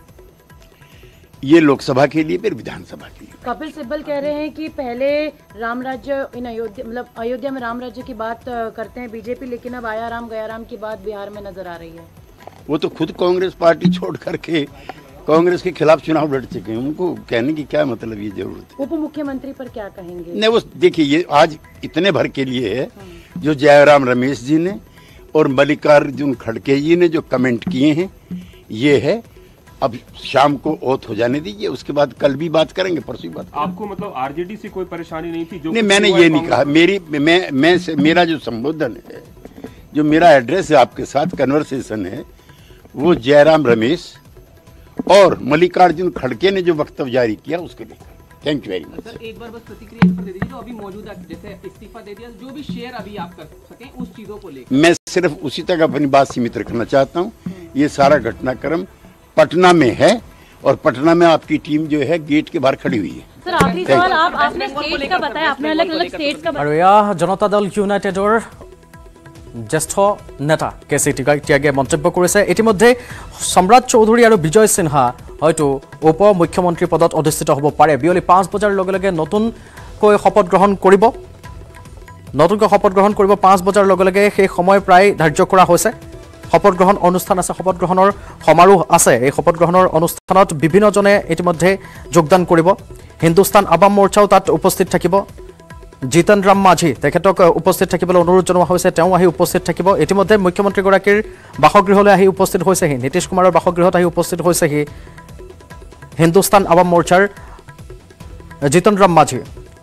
K: ये लोकसभा के लिए फिर विधानसभा के लिए।
N: कपिल सिब्बल कह रहे हैं कि पहले राम राज्य इन अयोध्या मतलब अयोध्या में राम राज्य की बात करते हैं बीजेपी, लेकिन अब आया राम गया राम की बात बिहार में नजर आ रही है।
K: वो तो खुद कांग्रेस पार्टी छोड़ करके कांग्रेस के खिलाफ चुनाव लड़ चुके हैं, उनको कहने की क्या मतलब ये जरूरत है?
N: उप मुख्यमंत्री पर क्या कहेंगे?
K: नहीं, वो देखिए, ये आज इतने भर के लिए है जो जयराम रमेश जी ने और मल्लिकार्जुन खड़गे जी ने जो कमेंट किए हैं, ये है। अब शाम को ओथ हो जाने दीजिए, उसके बाद कल भी बात करेंगे, परसों बात करेंगे।
O: आपको मतलब आरजेडी से कोई परेशानी नहीं थी? जो
K: नहीं, मैंने ये नहीं कहा। मेरी मैं मैं से, मेरा जो संबोधन है, जो मेरा एड्रेस है आपके साथ कन्वर्सेशन है, वो जयराम रमेश और मल्लिकार्जुन खड़गे ने जो वक्तव्य जारी किया उसके लेकर। Thank you very much.
P: Sir, एक बार बस प्रतिक्रिया इस पर दे दीजिए, जो अभी मौजूदा जैसे इस्तीफा दे दिया, जो भी शेयर अभी आप कर सकें उस चीजों को लेकर।
K: मैं सिर्फ उसी तक अपनी बात सीमित रखना चाहता हूँ। ये सारा घटनाक्रम पटना में है और पटना में आपकी टीम जो है गेट के बाहर खड़ी हुई है।
N: सर, आखिरी सवाल, आप आपने स्टेट का बताया, आपने अलग अलग स्टेट्स का
A: बताया। जनता दल यूनाइटेडर জ্যেষ্ঠ নেতা কে চি ত্যাগে মন্তব্য কৰিছে ইতিমধ্যে সম্ৰাট চৌধুৰী আৰু বিজয় সিনহা হয়তো উপ মুখ্যমন্ত্ৰী পদত অধিষ্ঠিত হ'ব পাৰে বিয়লি পাঁচ বজাৰ লগে লগে নতুনকৈ শপত গ্ৰহণ কৰিব নতুনকৈ শপত গ্ৰহণ কৰিব পাঁচ বজাৰ লগে লগে সেই সময় প্ৰায় ধাৰ্য কৰা হৈছে শপত গ্ৰহণ অনুষ্ঠান আছে শপত গ্ৰহণৰ সমাৰোহ আছে এই শপত গ্ৰহণৰ অনুষ্ঠানত বিভিন্নজনে ইতিমধ্যে যোগদান কৰিব হিন্দুস্তান আৱাম মৰ্চাও তাত উপস্থিত থাকিব জিতন ৰাম মাঝি তেখেতক উপস্থিত থাকিবলৈ অনুৰোধ জনোৱা হৈছে তেওঁ আহি উপস্থিত থাকিব ইতিমধ্যে মুখ্যমন্ত্ৰীগৰাকীৰ বাসগৃহলৈ আহি উপস্থিত হৈছেহি নীতিশ কুমাৰৰ বাসগৃহত আহি উপস্থিত হৈছেহি হিন্দুস্তান আৱাম মৰ্চাৰ জিতন ৰাম মাঝি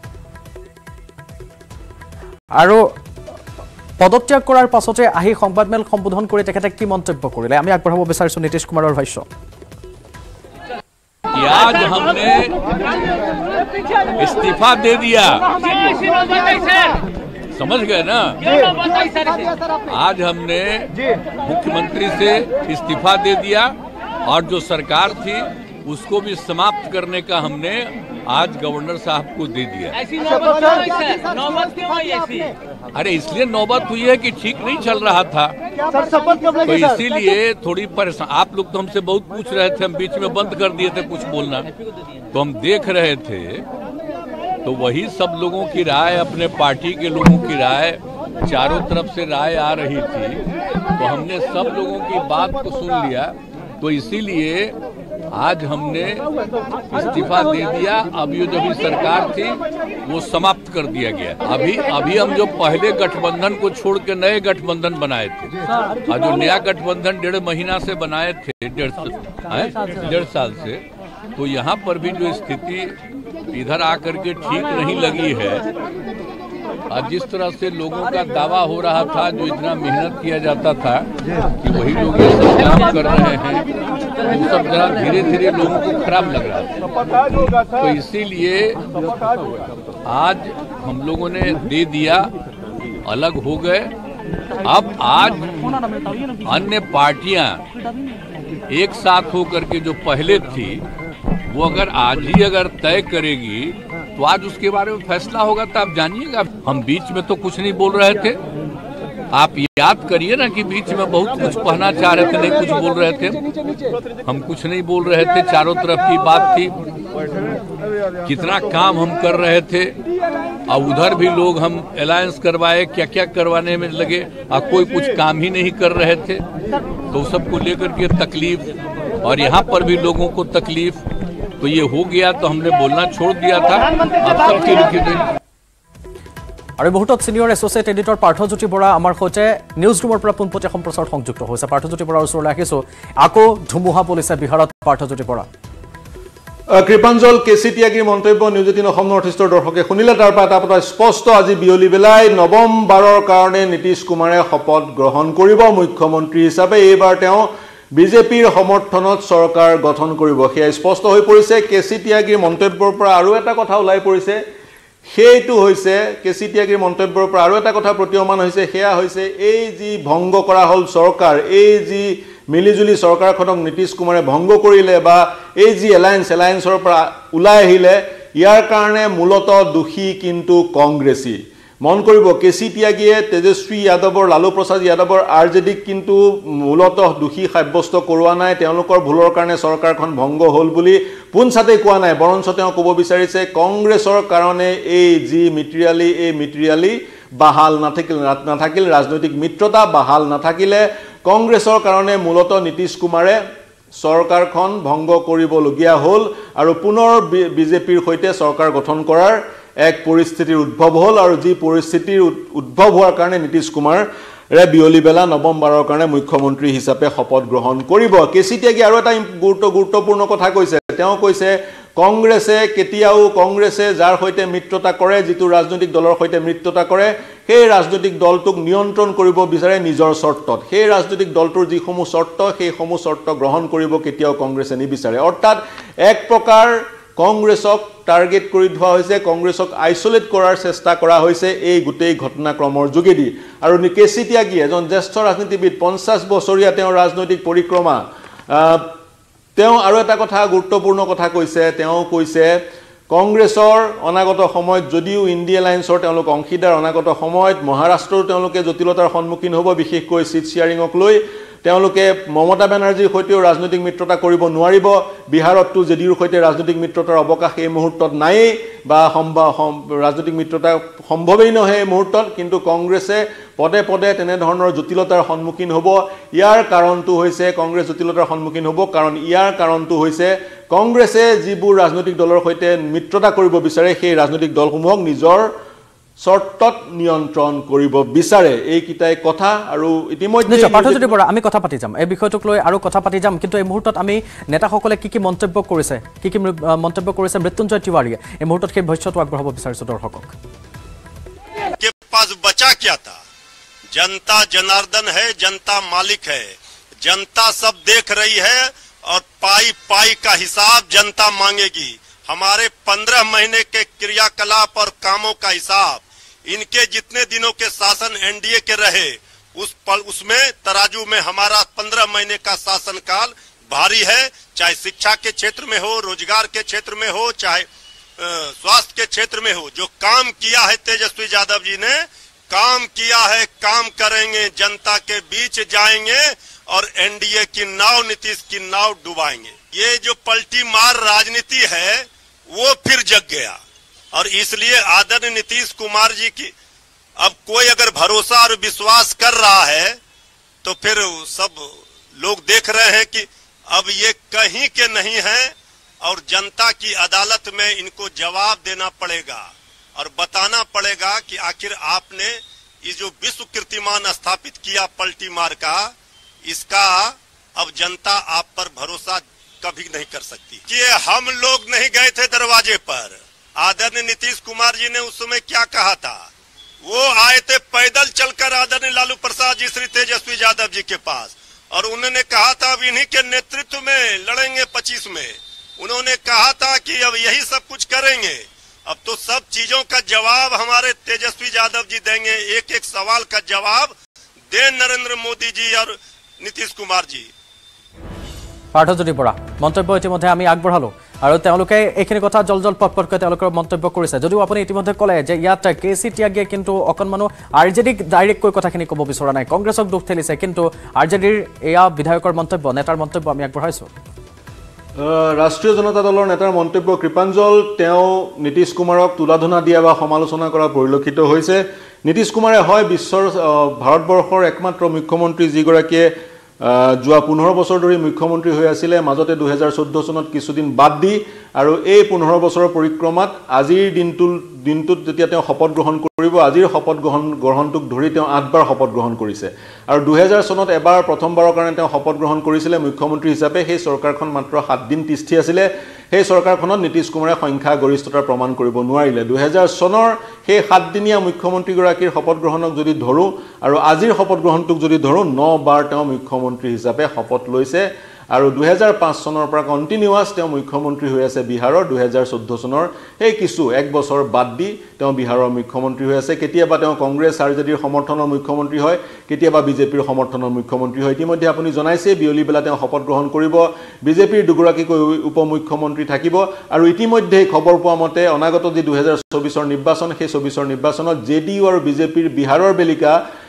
A: আৰু পদত্যাগ কৰাৰ পাছতে আহি সংবাদমেল সম্বোধন কৰি তেখেতে কি মন্তব্য কৰিলে আমি আগবঢ়াব বিচাৰিছো নীতিশ কুমাৰৰ ভাষ্য
Q: आज हमने इस्तीफा दे दिया समझ गए ना आज हमने मुख्यमंत्री से इस्तीफा दे दिया और जो सरकार थी उसको भी समाप्त करने का हमने आज गवर्नर साहब को दे दिया
P: ऐसी नौबत क्यों हुई सर? नौबत क्यों हुई ऐसी?
Q: अरे इसलिए नौबत हुई है कि ठीक नहीं चल रहा था तो इसीलिए थोड़ी परेशान आप लोग तो हमसे बहुत पूछ रहे थे हम बीच में बंद कर दिए थे कुछ बोलना तो हम देख रहे थे तो वही सब लोगों की राय अपने पार्टी के लोगों की राय चारों तरफ से राय आ रही थी तो हमने सब लोगों की बात को सुन लिया तो इसीलिए आज हमने इस्तीफा दे दिया अब ये जो भी सरकार थी वो समाप्त कर दिया गया अभी अभी हम जो पहले गठबंधन को छोड़ के नए गठबंधन बनाए थे और जो नया गठबंधन डेढ़ महीना से बनाए थे डेढ़ डेढ़ साल से तो यहाँ पर भी जो स्थिति इधर आकर के ठीक नहीं लगी है और जिस तरह से लोगों का दावा हो रहा था जो इतना मेहनत किया जाता था कि वही लोग ये सब काम कर रहे हैं वो सब जरा धीरे धीरे लोगों को खराब लग रहा था तो इसीलिए आज हम लोगों ने दे दिया अलग हो गए अब आज अन्य पार्टियां एक साथ होकर के जो पहले थी वो अगर आज ही अगर तय करेगी तो आज उसके बारे में फैसला होगा तो आप जानिएगा हम बीच में तो कुछ नहीं बोल रहे थे आप याद करिए ना कि बीच में बहुत कुछ कहना चाह रहे थे नहीं कुछ बोल रहे थे हम कुछ नहीं बोल रहे थे चारों तरफ की बात थी कितना काम हम कर रहे थे और उधर भी लोग हम अलायंस करवाए क्या क्या करवाने में लगे और कोई कुछ काम ही नहीं कर रहे थे तो सबको लेकर के तकलीफ और यहाँ पर भी लोगों को तकलीफ तो ये हो गया तो हमने बोलना छोड़ दिया था अब सबके लिखित
A: আৰু বহুতত senior associate editor Parthajyoti Bora আমাৰ সৈতে নিউজ ৰুমৰ পৰা পোনপটীয়া সম্প্ৰচাৰত সংযুক্ত হৈছে পাৰ্থজ্যোতি বৰাৰ ওচৰলৈ আহিছোঁ আকৌ ধুমুহা পৰিছে বিহাৰত পাৰ্থজ্যোতি বৰা
R: কৃপাঞ্জল কেচি ত্যাগীৰ মন্তব্য নিউজ এইটিন অসম নৰ্থ ইষ্টৰ দৰ্শকে শুনিলে তাৰ পৰা এটা কথা স্পষ্ট আজি বিয়লি বেলাই নৱম বাৰৰ কাৰণে নীতিশ কুমাৰে শপত গ্ৰহণ কৰিব মুখ্যমন্ত্ৰী হিচাপে এইবাৰ তেওঁ বিজেপিৰ সমৰ্থনত চৰকাৰ গঠন কৰিব সেয়া স্পষ্ট হৈ পৰিছে কেচি ত্যাগীৰ মন্তব্যৰ পৰা আৰু এটা কথা ওলাই পৰিছে সেইটো হৈছে কেচি ত্যাগীৰ মন্তব্যৰ পৰা আৰু এটা কথা প্ৰতীয়মান হৈছে সেয়া হৈছে এই যি ভংগ কৰা হল চৰকাৰ এই যি মিলিজুলি চৰকাৰখনক নীতিশ কুমাৰে ভংগ কৰিলে বা এই যি এলায়েন্স এলায়েন্সৰ পৰা ওলাই আহিলে ইয়াৰ কাৰণে মূলতঃ দোষী কিন্তু কংগ্ৰেছী মন কৰিব কেচি ত্যাগীয়ে তেজস্বী যাদৱৰ লালু প্ৰসাদ যাদৱৰ আৰজেডিক কিন্তু মূলতঃ দোষী সাব্যস্ত কৰোৱা নাই তেওঁলোকৰ ভুলৰ কাৰণে চৰকাৰখন ভংগ হ'ল বুলি পুনচাতে কোৱা নাই বৰঞ্চ তেওঁ ক'ব বিচাৰিছে কংগ্ৰেছৰ কাৰণে এই যি মিটৰিয়ালি এই মিটৰিয়ালি বাহাল নাথাকিল নাথাকিল ৰাজনৈতিক মিত্ৰতা বাহাল নাথাকিলে কংগ্ৰেছৰ কাৰণে মূলতঃ নীতিশ কুমাৰে চৰকাৰখন ভংগ কৰিবলগীয়া হ'ল আৰু পুনৰ বিজেপিৰ সৈতে চৰকাৰ গঠন কৰাৰ এক পৰিস্থিতিৰ উদ্ভৱ হ'ল আৰু যি পৰিস্থিতিৰ উদ্ভৱ হোৱাৰ কাৰণে নীতিশ কুমাৰ ৰে বিয়লি বেলা নৱম বাৰৰ কাৰণে মুখ্যমন্ত্ৰী হিচাপে শপত গ্ৰহণ কৰিব কেচি ত্যাগী আৰু এটা গুৰুত্ব গুৰুত্বপূৰ্ণ কথা কৈছে তেওঁ কৈছে কংগ্ৰেছে কেতিয়াও কংগ্ৰেছে যাৰ সৈতে মিত্ৰতা কৰে যিটো ৰাজনৈতিক দলৰ সৈতে মিত্ৰতা কৰে সেই ৰাজনৈতিক দলটোক নিয়ন্ত্ৰণ কৰিব বিচাৰে নিজৰ চৰ্তত সেই ৰাজনৈতিক দলটোৰ যিসমূহ চৰ্ত সেই সমূহ চৰ্ত গ্ৰহণ কৰিব কেতিয়াও কংগ্ৰেছে নিবিচাৰে অৰ্থাৎ এক প্ৰকাৰ কংগ্ৰেছক টাৰ্গেট কৰি ধোৱা হৈছে কংগ্ৰেছক আইসোলেট কৰাৰ চেষ্টা কৰা হৈছে এই গোটেই ঘটনাক্ৰমৰ যোগেদি আৰু কেচি ত্যাগী এজন জ্যেষ্ঠ ৰাজনীতিবিদ পঞ্চাছ বছৰীয়া তেওঁ ৰাজনৈতিক পৰিক্ৰমা তেওঁ আৰু এটা কথা গুৰুত্বপূৰ্ণ কথা কৈছে তেওঁ কৈছে কংগ্ৰেছৰ অনাগত সময়ত যদিও ইণ্ডিয়া এলায়েন্সৰ তেওঁলোক অংশীদাৰ অনাগত সময়ত মহাৰাষ্ট্ৰৰ তেওঁলোকে জটিলতাৰ সন্মুখীন হ'ব বিশেষকৈ চিট শ্বেয়াৰিঙক লৈ তেওঁলোকে মমতা বেনাৰ্জীৰ সৈতেও ৰাজনৈতিক মিত্ৰতা কৰিব নোৱাৰিব বিহাৰততো জেডিউৰ সৈতে ৰাজনৈতিক মিত্ৰতাৰ অৱকাশ এই মুহূৰ্তত নায়েই বা ৰাজনৈতিক মিত্ৰতা সম্ভৱেই নহয় এই মুহূৰ্তত কিন্তু কংগ্ৰেছে পদে পদে তেনেধৰণৰ জটিলতাৰ সন্মুখীন হ'ব ইয়াৰ কাৰণটো হৈছে কংগ্ৰেছ জটিলতাৰ সন্মুখীন হ'ব কাৰণ ইয়াৰ কাৰণটো হৈছে কংগ্ৰেছে যিবোৰ ৰাজনৈতিক দলৰ সৈতে মিত্ৰতা কৰিব বিচাৰে সেই ৰাজনৈতিক দলসমূহক নিজৰ শৰ্তত নিয়ন্ত্ৰণ কৰিব বিচাৰে এই কিটাই কথা আৰু ইতিমধ্যে
A: পাৰ্থজ্যোতি বৰা আমি কথা পাতি যাম এই বিষয়টোক লৈ আৰু কথা পাতি যাম কিন্তু এই মুহূৰ্তত আমি নেতাসকলে কি কি মন্তব্য কৰিছে কি কি মন্তব্য কৰিছে মৃত্যুঞ্জয় তিৱাৰীয়ে এই মুহূৰ্তত সেই ভৱিষ্যতটো আগবঢ়াব বিচাৰিছো দৰ্শকক
S: के पास बचा क्या था जनता जनार्दन है जनता मालिक है जनता सब देख रही है और पाई पाई का हिसाब जनता मांगेगी हमारे पंद्रह महीने के क्रियाकलाप और कामों का हिसाब इनके जितने दिनों के शासन एनडीए के रहे उस पल उसमें तराजू में हमारा पंद्रह महीने का शासनकाल भारी है चाहे शिक्षा के क्षेत्र में हो रोजगार के क्षेत्र में हो चाहे स्वास्थ्य के क्षेत्र में हो जो काम किया है तेजस्वी यादव जी ने काम किया है काम करेंगे जनता के बीच जाएंगे और एनडीए की नाव नीतीश की नाव डुबाएंगे ये जो पलटी मार राजनीति है वो फिर जग गया और इसलिए आदरणीय नीतीश कुमार जी की अब कोई अगर भरोसा और विश्वास कर रहा है तो फिर सब लोग देख रहे हैं कि अब ये कहीं के नहीं है और जनता की अदालत में इनको जवाब देना पड़ेगा और बताना पड़ेगा कि आखिर आपने ये जो विश्व कीर्तिमान स्थापित किया पलटी मार का इसका अब जनता आप पर भरोसा कभी नहीं कर सकती कि हम लोग नहीं गए थे दरवाजे पर आदरणीय नीतीश कुमार जी ने उस समय क्या कहा था वो आए थे पैदल चलकर आदरणीय लालू प्रसाद जी श्री तेजस्वी यादव जी के पास और उन्होंने कहा था अब इन्हीं के नेतृत्व में लड़ेंगे पच्चीस में उन्होंने कहा था कि अब यही सब कुछ करेंगे अब तो सब चीजों का जवाब हमारे तेजस्वी यादव जी देंगे एक एक सवाल का जवाब दे नरेंद्र मोदी जी और नीतीश कुमार जी
A: পাৰ্থজ্যোতি বৰা মন্তব্য ইতিমধ্যে আমি আগবঢ়ালো আৰু তেওঁলোকে এইখিনি কথা জল জল পটপটকৈ তেওঁলোকৰ মন্তব্য কৰিছে যদিও আপুনি ইতিমধ্যে ক'লে যে ইয়াত কে চি ত্যাগীয়ে কিন্তু অকণমানো আৰ জে ডিক ডাইৰেক্টকৈ কথাখিনি ক'ব বিচৰা নাই কংগ্ৰেছক দুখ ঠেলিছে কিন্তু আৰ জে ডিৰ এয়া বিধায়কৰ মন্তব্য নেতাৰ মন্তব্য আমি আগবঢ়াইছোঁ
R: ৰাষ্ট্ৰীয় জনতা দলৰ নেতাৰ মন্তব্য কৃপাঞ্জল তেওঁ নীতিশ কুমাৰক তুলাধনা দিয়া বা সমালোচনা কৰা পৰিলক্ষিত হৈছে নীতিশ কুমাৰে হয় বিশ্বৰ ভাৰতবৰ্ষৰ একমাত্ৰ মুখ্যমন্ত্ৰী যিগৰাকীয়ে যোৱা পোন্ধৰ বছৰ ধৰি মুখ্যমন্ত্ৰী হৈ আছিলে মাজতে দুহেজাৰ চৈধ্য চনত কিছুদিন বাদ দি আৰু এই পোন্ধৰ বছৰৰ পৰিক্ৰমাত আজিৰ দিনটো দিনটোত যেতিয়া তেওঁ শপত গ্ৰহণ কৰিব আজিৰ শপত গ্ৰহণ গ্ৰহণটোক ধৰি তেওঁ আঠবাৰ শপত গ্ৰহণ কৰিছে আৰু দুহেজাৰ চনত এবাৰ প্ৰথমবাৰৰ কাৰণে তেওঁ শপত গ্ৰহণ কৰিছিলে মুখ্যমন্ত্ৰী হিচাপে সেই চৰকাৰখন মাত্ৰ সাত দিন তিষ্ঠি আছিলে সেই চৰকাৰখনত নীতিশ কুমাৰে সংখ্যা গৰিষ্ঠতাৰ প্ৰমাণ কৰিব নোৱাৰিলে দুহেজাৰ চনৰ সেই সাতদিনীয়া মুখ্যমন্ত্ৰীগৰাকীৰ শপত গ্ৰহণক যদি ধৰো আৰু আজিৰ শপত গ্ৰহণটোক যদি ধৰো ন বাৰ তেওঁ মুখ্যমন্ত্ৰী হিচাপে শপত লৈছে আৰু দুহেজাৰ পাঁচ চনৰ পৰা কণ্টিনিউৱাছ তেওঁ মুখ্যমন্ত্ৰী হৈ আছে বিহাৰৰ দুহেজাৰ চৈধ্য চনৰ এই কিছু এক বছৰ বাদ দি তেওঁ বিহাৰৰ মুখ্যমন্ত্ৰী হৈ আছে কেতিয়াবা তেওঁ কংগ্ৰেছ আৰ জে ডিৰ সমৰ্থনৰ মুখ্যমন্ত্ৰী হয় কেতিয়াবা বিজেপিৰ সমৰ্থনৰ মুখ্যমন্ত্ৰী হয় ইতিমধ্যে আপুনি জনাইছে বিয়লি বেলা তেওঁ শপত গ্ৰহণ কৰিব বিজেপিৰ দুগৰাকীকৈ উপ মুখ্যমন্ত্ৰী থাকিব আৰু ইতিমধ্যে খবৰ পোৱা মতে অনাগত যি দুহেজাৰ চৌবিছৰ নিৰ্বাচন সেই চৌবিছৰ নিৰ্বাচনত জে ডি ইউ আৰু বিজেপিৰ বিহাৰৰ বেলিকা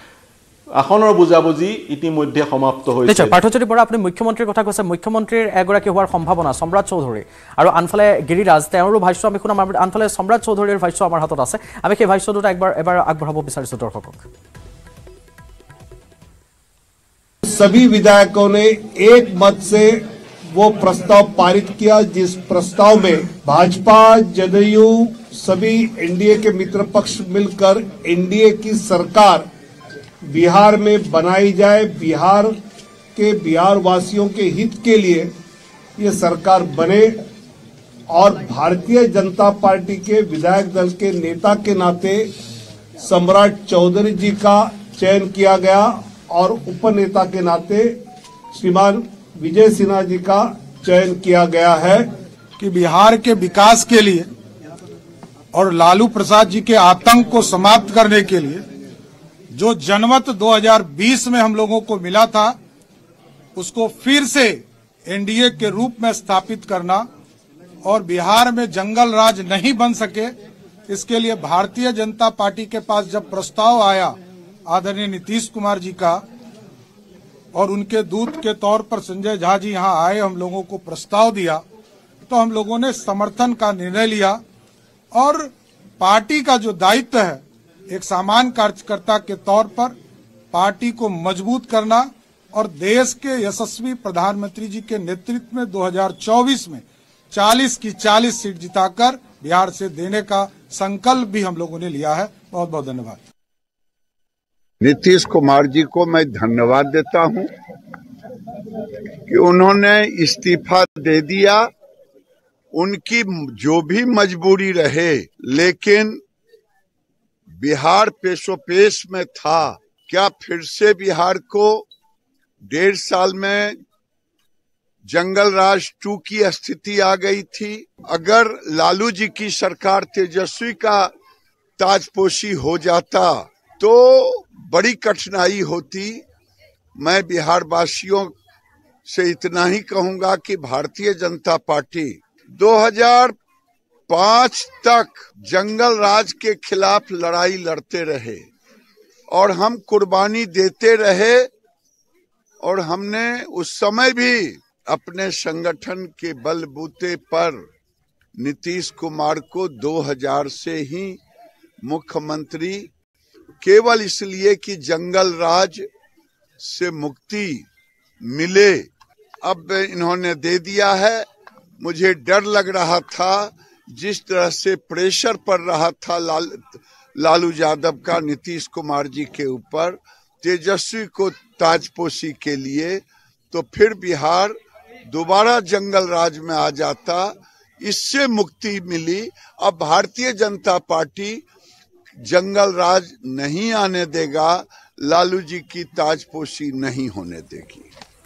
R: আসনৰ বুজাবুজি ইতিমধ্যে সমাপ্ত হৈছে
A: নিশ্চয় পাৰ্থজ্যোতি বৰা আপুনি মুখ্যমন্ত্ৰীৰ কথা কৈছে মুখ্যমন্ত্ৰীৰ এগৰাকী হোৱাৰ সম্ভাৱনা সম্ৰাট চৌধুৰী আৰু আনফালে গিৰিৰাজ তেওঁৰো ভাষ্য আমি শুনাম আনফালে সম্ৰাট চৌধুৰীৰ ভাষ্য আমাৰ হাতত আছে আমি সেই ভাষ্য দুটা একবাৰ এবাৰ আগবঢ়াব বিচাৰিছো দৰ্শকক
T: सभी विधायकों ने एक मत से वो प्रस्ताव पारित किया जिस प्रस्ताव में भाजपा जदयू सभी एनडीए के मित्र पक्ष मिलकर एनडीए की सरकार बिहार में बनाई जाए बिहार के बिहार वासियों के हित के लिए ये सरकार बने और भारतीय जनता पार्टी के विधायक दल के नेता के नाते सम्राट चौधरी जी का चयन किया गया और उपनेता के नाते श्रीमान विजय सिन्हा जी का चयन किया गया है
E: कि बिहार के विकास के लिए और लालू प्रसाद जी के आतंक को समाप्त करने के लिए जो जनमत दो हज़ार बीस में हम लोगों को मिला था उसको फिर से एनडीए के रूप में स्थापित करना और बिहार में जंगल राज नहीं बन सके, इसके लिए भारतीय जनता पार्टी के पास जब प्रस्ताव आया आदरणीय नीतीश कुमार जी का, और उनके दूत के तौर पर संजय झा जी यहाँ आए, हम लोगों को प्रस्ताव दिया, तो हम लोगों ने समर्थन का निर्णय लिया। और पार्टी का जो दायित्व है एक सामान्य कार्यकर्ता के तौर पर पार्टी को मजबूत करना और देश के यशस्वी प्रधानमंत्री जी के नेतृत्व में दो हज़ार चौबीस में चालीस की चालीस सीट जिताकर बिहार से देने का संकल्प भी हम लोगों ने लिया है। बहुत बहुत धन्यवाद।
K: नीतीश कुमार जी को मैं धन्यवाद देता हूं कि उन्होंने इस्तीफा दे दिया। उनकी जो भी मजबूरी रहे, लेकिन बिहार पेशोपेश में था। क्या फिर से बिहार को डेढ़ साल में जंगल राज टू की स्थिति आ गई थी? अगर लालू जी की सरकार तेजस्वी का ताजपोशी हो जाता तो बड़ी कठिनाई होती। मैं बिहार वासियों से इतना ही कहूंगा कि भारतीय जनता पार्टी दो हज़ार पाँच तक जंगल राज के खिलाफ लड़ाई लड़ते रहे और हम कुर्बानी देते रहे, और हमने उस समय भी अपने संगठन के बलबूते पर नीतीश कुमार को दो हज़ार से ही मुख्यमंत्री केवल इसलिए कि जंगल राज से मुक्ति मिले, अब इन्होंने दे दिया है। मुझे डर लग रहा था, जिस तरह से प्रेशर पड़ रहा था लाल, लालू यादव का नीतीश कुमार जी के ऊपर तेजस्वी को ताजपोशी के लिए, तो फिर बिहार दोबारा जंगल राज में आ जाता। इससे मुक्ति मिली। अब भारतीय जनता पार्टी जंगल राज नहीं आने देगा, लालू जी की ताजपोशी नहीं होने देगी।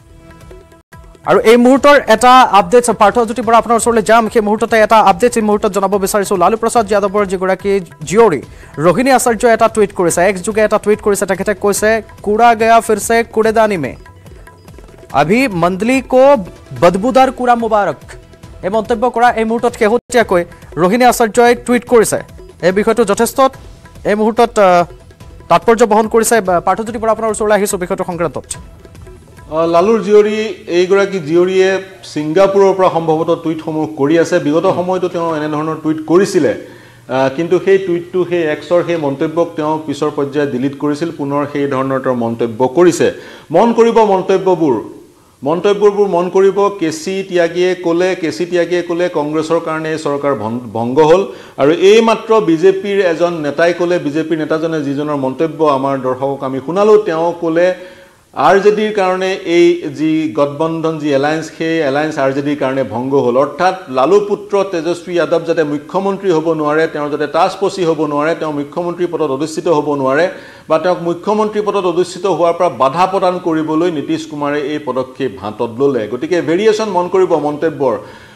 A: আৰু এই মুহূৰ্তৰ এটা আপডেট পাৰ্থজ্যোতি বৰা আপোনাৰ ওচৰলৈ যাম। সেই মুহূৰ্ততে এটা আপডেট এই মুহূৰ্তত জনাব বিচাৰিছোঁ। লালু প্ৰসাদ যাদৱৰ যিগৰাকী জীয়ৰী ৰোহিণী আচাৰ্যই এটা টুইট কৰিছে, এক্স যুগে এটা টুইট কৰিছে। তেখেতে কৈছে, কুৰা গয়া ফিৰছে কুড়েদানি মে, আভি মণ্ডলী কো বদবুদাৰ কুৰা মুবাৰক। এই মন্তব্য কৰা এই মুহূৰ্তত শেহতীয়াকৈ ৰোহিণী আচাৰ্যই টুইট কৰিছে। এই বিষয়টো যথেষ্ট এই মুহূৰ্তত তাৎপৰ্য বহন কৰিছে। পাৰ্থজ্যোতি বৰা আপোনাৰ ওচৰলৈ আহিছোঁ বিষয়টো সংক্ৰান্তত।
R: লালুৰ জীয়ৰী এইগৰাকী জীয়ৰীয়ে ছিংগাপুৰৰ পৰা সম্ভৱতঃ টুইটসমূহ কৰি আছে। বিগত সময়তো তেওঁ এনেধৰণৰ টুইট কৰিছিলে, কিন্তু সেই টুইটটো সেই এক্সৰ সেই মন্তব্যক তেওঁ পিছৰ পৰ্যায়ত ডিলিট কৰিছিল। পুনৰ সেই ধৰণৰ তেওঁৰ মন্তব্য কৰিছে। মন কৰিব মন্তব্যবোৰ মন্তব্যবোৰ মন কৰিব। কেচি ত্যাগীয়ে ক'লে কেচি ত্যাগীয়ে ক'লে কংগ্ৰেছৰ কাৰণে চৰকাৰ ভংগ হ'ল, আৰু এই মাত্ৰ বিজেপিৰ এজন নেতাই ক'লে, বিজেপিৰ নেতাজনে যিজনৰ মন্তব্য আমাৰ দৰ্শকক আমি শুনালোঁ, তেওঁ ক'লে আৰ জে ডিৰ কাৰণে এই যি গঠবন্ধন যি এলায়েন্স, সেই এলায়েন্স আৰ জে ডিৰ কাৰণে ভংগ হ'ল। অৰ্থাৎ লালু পুত্ৰ তেজস্বী যাদৱ যাতে মুখ্যমন্ত্ৰী হ'ব নোৱাৰে, তেওঁৰ যাতে তাজপচি হ'ব নোৱাৰে, তেওঁ মুখ্যমন্ত্ৰী পদত অধিষ্ঠিত হ'ব নোৱাৰে, বা তেওঁক মুখ্যমন্ত্ৰী পদত অধিষ্ঠিত হোৱাৰ পৰা বাধা প্ৰদান কৰিবলৈ নীতিশ কুমাৰে এই পদক্ষেপ হাতত ল'লে। গতিকে ভেৰিয়েশ্যন মন কৰিব মন্তব্যৰ।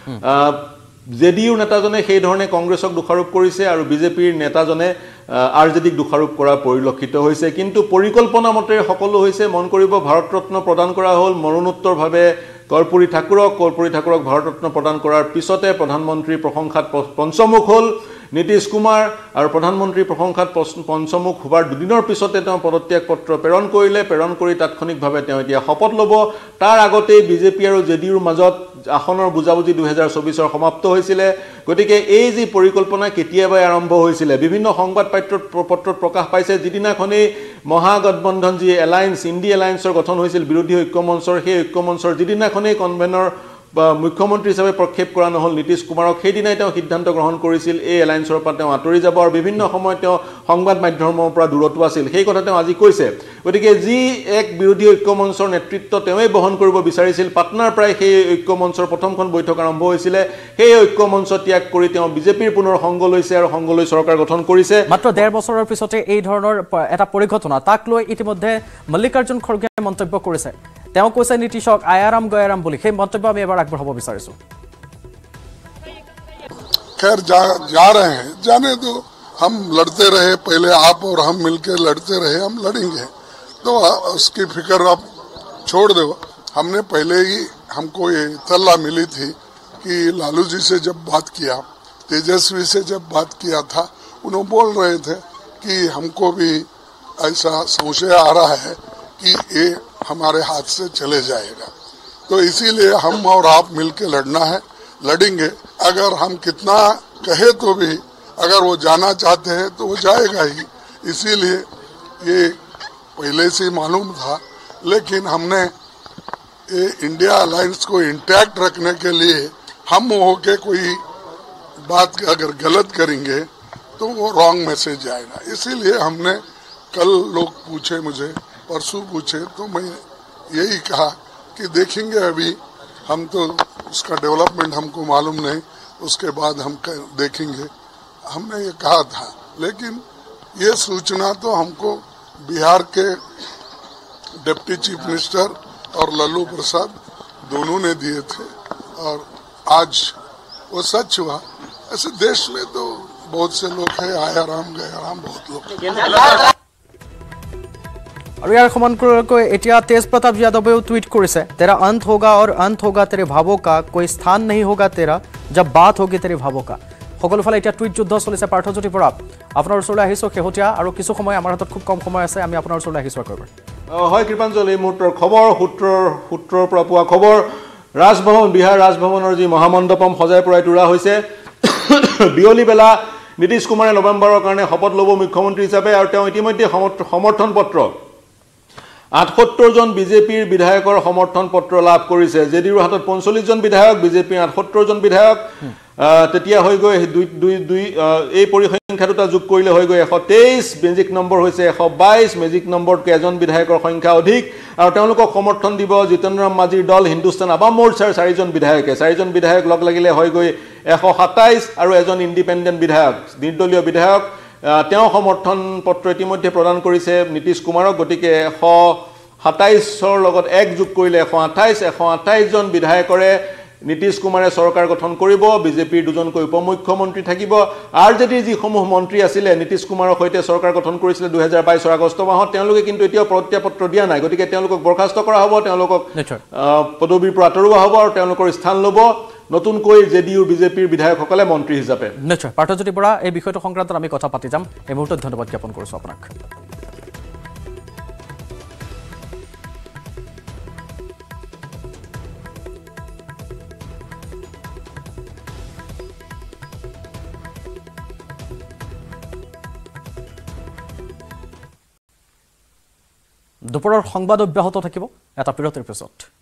R: জে ডি ইউৰ নেতাজনে সেই ধৰণে কংগ্ৰেছক দোষাৰোপ কৰিছে, আৰু বিজেপিৰ নেতাজনে আৰ জে ডিক দোষাৰোপ কৰা পৰিলক্ষিত হৈছে। কিন্তু পৰিকল্পনা মতে সকলো হৈছে। মন কৰিব, ভাৰত ৰত্ন প্ৰদান কৰা হ'ল মৰণোত্তৰভাৱে কৰ্পূৰী ঠাকুৰক। কৰ্পূৰী ঠাকুৰক ভাৰত ৰত্ন প্ৰদান কৰাৰ পিছতে প্ৰধানমন্ত্ৰীৰ প্ৰশংসাত পঞ্চমুখ হ'ল নীতিশ কুমাৰ, আৰু প্ৰধানমন্ত্ৰীৰ প্ৰশংসাত পঞ্চমুখ হোৱাৰ দুদিনৰ পিছতে তেওঁ পদত্যাগ পত্ৰ প্ৰেৰণ কৰিলে। প্ৰেৰণ কৰি তাৎক্ষণিকভাৱে তেওঁ এতিয়া শপত ল'ব। তাৰ আগতেই বিজেপি আৰু জে ডি ইউৰ মাজত আসনৰ বুজাবুজি দুহেজাৰ চৌবিছৰ সমাপ্ত হৈছিলে। গতিকে এই যি পৰিকল্পনা কেতিয়াবাই আৰম্ভ হৈছিলে, বিভিন্ন সংবাদ পত্ৰত পত্ৰত প্ৰকাশ পাইছে। যিদিনাখনেই মহাগঠবন্ধন যি এলায়েন্স, ইণ্ডি এলায়েন্সৰ গঠন হৈছিল বিৰোধী ঐক্যমঞ্চৰ, সেই ঐক্যমঞ্চৰ যিদিনাখনেই কনভেনৰ বা মুখ্যমন্ত্ৰী হিচাপে প্ৰক্ষেপ কৰা নহ'ল নীতিশ কুমাৰক, সেইদিনাই তেওঁ সিদ্ধান্ত গ্ৰহণ কৰিছিল এই এলায়েন্সৰ পৰা তেওঁ আঁতৰি যাব, আৰু বিভিন্ন সময়ত তেওঁ সংবাদ মাধ্যমৰ পৰা দূৰতো আছিল। সেই কথা তেওঁ আজি কৈছে। গতিকে যি এক বিৰোধী ঐক্যমঞ্চৰ নেতৃত্ব তেওঁই বহন কৰিব বিচাৰিছিল, পাটনাৰ পৰাই সেই ঐক্যমঞ্চৰ প্ৰথমখন বৈঠক আৰম্ভ হৈছিলে, সেই ঐক্যমঞ্চ ত্যাগ কৰি তেওঁ বিজেপিৰ পুনৰ সংগ লৈছে আৰু সংগ লৈ চৰকাৰ গঠন কৰিছে।
A: মাত্ৰ ডেৰ বছৰৰ পিছতে এই ধৰণৰ এটা পৰিঘটনা, তাক লৈ ইতিমধ্যে মল্লিকাৰ্জুন খৰ্গে মন্তব্য কৰিছে। তেওঁ কৈছে নীতিশক আয়াৰাম গয়াৰাম বুলি। সেই মন্তব্য আমি এবাৰ আগবঢ়াব বিচাৰিছোঁ।
U: खैर जा जा रहे हैं, जाने दो। हम लड़ते रहे, पहले आप और हम मिलकर लड़ते रहे, हम लड़ेंगे, तो उसकी फिक्र आप छोड़ दो। हमने पहले ही, हमको ये तल्ला मिली थी कि लालू जी से जब बात किया, तेजस्वी से जब बात किया था, उन्होंने बोल रहे थे कि हमको भी ऐसा संशय आ रहा है कि ये हमारे हाथ से चले जाएगा। तो इसीलिए हम और आप मिलके लड़ना है, लड़ेंगे। अगर हम कितना कहे तो भी अगर वो जाना चाहते हैं तो वो जाएगा ही। इसीलिए ये पहले से मालूम था, लेकिन हमने ये इंडिया अलायंस को इंटैक्ट रखने के लिए हम होके कोई बात अगर गलत करेंगे तो वो रॉन्ग मैसेज आएगा। इसीलिए हमने कल लोग पूछे मुझे, परसों पूछे, तो मैं यही कहा कि देखेंगे, अभी हम तो उसका डेवलपमेंट हमको मालूम नहीं, उसके बाद हम देखेंगे। हमने ये कहा था, लेकिन ये सूचना तो हमको बिहार के डिप्टी चीफ मिनिस्टर और लल्लू प्रसाद दोनों ने दिए थे और आज वो सच हुआ। ऐसे देश में तो बहुत से लोग हैं, आया राम गया राम, बहुत लोग।
A: और यार सমান্তৰালকৈ এতিয়া तेज प्रताप यादवेও ट्वीट কৰিছে, तेरा अंत होगा और अंत होगा तेरे भावों का, कोई स्थान नहीं होगा तेरा जब बात होगी तेरे भावों का। সকলোফালে এতিয়া টুইট যুদ্ধ চলিছে। পাৰ্থজ্যোতি বৰা, আপোনাৰ ওচৰলৈ আহিছোঁ শেহতীয়া আৰু কিছু সময় আমাৰ হাতত খুব কম সময় আছে, আমি আপোনাৰ ওচৰলৈ আহিছোঁ একেবাৰে।
R: হয় কৃপাঞ্জল, এই মুহূৰ্তৰ খবৰ সূত্ৰৰ সূত্ৰৰ পৰা পোৱা খবৰ, ৰাজভৱন বিহাৰ ৰাজভৱনৰ যি মহামণ্ডপম সজাই পৰাই তোলা হৈছে। বিয়লি বেলা নীতিশ কুমাৰে নৱেম্বৰৰ কাৰণে শপত ল'ব মুখ্যমন্ত্ৰী হিচাপে, আৰু তেওঁ ইতিমধ্যে সমৰ্থন পত্ৰ আঠসত্তৰ জন বিজেপিৰ বিধায়কৰ সমৰ্থন পত্ৰ লাভ কৰিছে। জেডিউৰ হাতত পঞ্চল্লিছ জন বিধায়ক, বিজেপিৰ আঠসত্তৰ জন বিধায়ক। তেতিয়া হৈ গৈ দুই দুই দুই এই পৰিসংখ্যা দুটা যোগ কৰিলে হৈ গৈ এশ তেইছ, মেজিক নম্বৰ হৈছে এশ বাইছ, মেজিক নম্বৰতকৈ এজন বিধায়কৰ সংখ্যা অধিক। আৰু তেওঁলোকক সমৰ্থন দিব জিতেন্দ্ৰ ৰাম মাঝিৰ দল হিন্দুস্তান আৱাম মৰ্চাৰ চাৰিজন বিধায়কে। চাৰিজন বিধায়ক লগ লাগিলে হৈ গৈ এশ সাতাইছ আৰু এজন ইণ্ডিপেণ্ডেণ্ট বিধায়ক, নিৰ্দলীয় বিধায়ক। তেওঁ সমৰ্থন পত্ৰ ইতিমধ্যে প্ৰদান কৰিছে নীতিশ কুমাৰক। গতিকে এশ সাতাইছৰ লগত এক যোগ কৰিলে এশ আঠাইছ, এশ আঠাইছজন বিধায়কৰে নীতিশ কুমাৰে চৰকাৰ গঠন কৰিব। বিজেপিৰ দুজনকৈ উপ মুখ্যমন্ত্ৰী থাকিব। আৰ জে ডিৰ যিসমূহ মন্ত্ৰী আছিলে নীতিশ কুমাৰৰ সৈতে চৰকাৰ গঠন কৰিছিলে দুহেজাৰ বাইছৰ আগষ্ট মাহত, তেওঁলোকে কিন্তু এতিয়াও প্ৰত্যাপত্ৰ দিয়া নাই। গতিকে তেওঁলোকক বৰ্খাস্ত কৰা হ'ব, তেওঁলোকক পদবীৰ পৰা আঁতৰোৱা হ'ব আৰু তেওঁলোকৰ স্থান ল'ব নতুনকৈ জেডিইউৰ বিজেপিৰ বিধায়কসকলে মন্ত্ৰী হিচাপে।
A: নিশ্চয় পাৰ্থজ্যোতি বৰা, এই বিষয়টো সংক্ৰান্তত আমি কথা পাতি যাম। এই মুহূৰ্তত ধন্যবাদ জ্ঞাপন কৰিছোঁ আপোনাক। দুপৰৰ সংবাদ অব্যাহত থাকিব এটা বিৰতিৰ পিছত।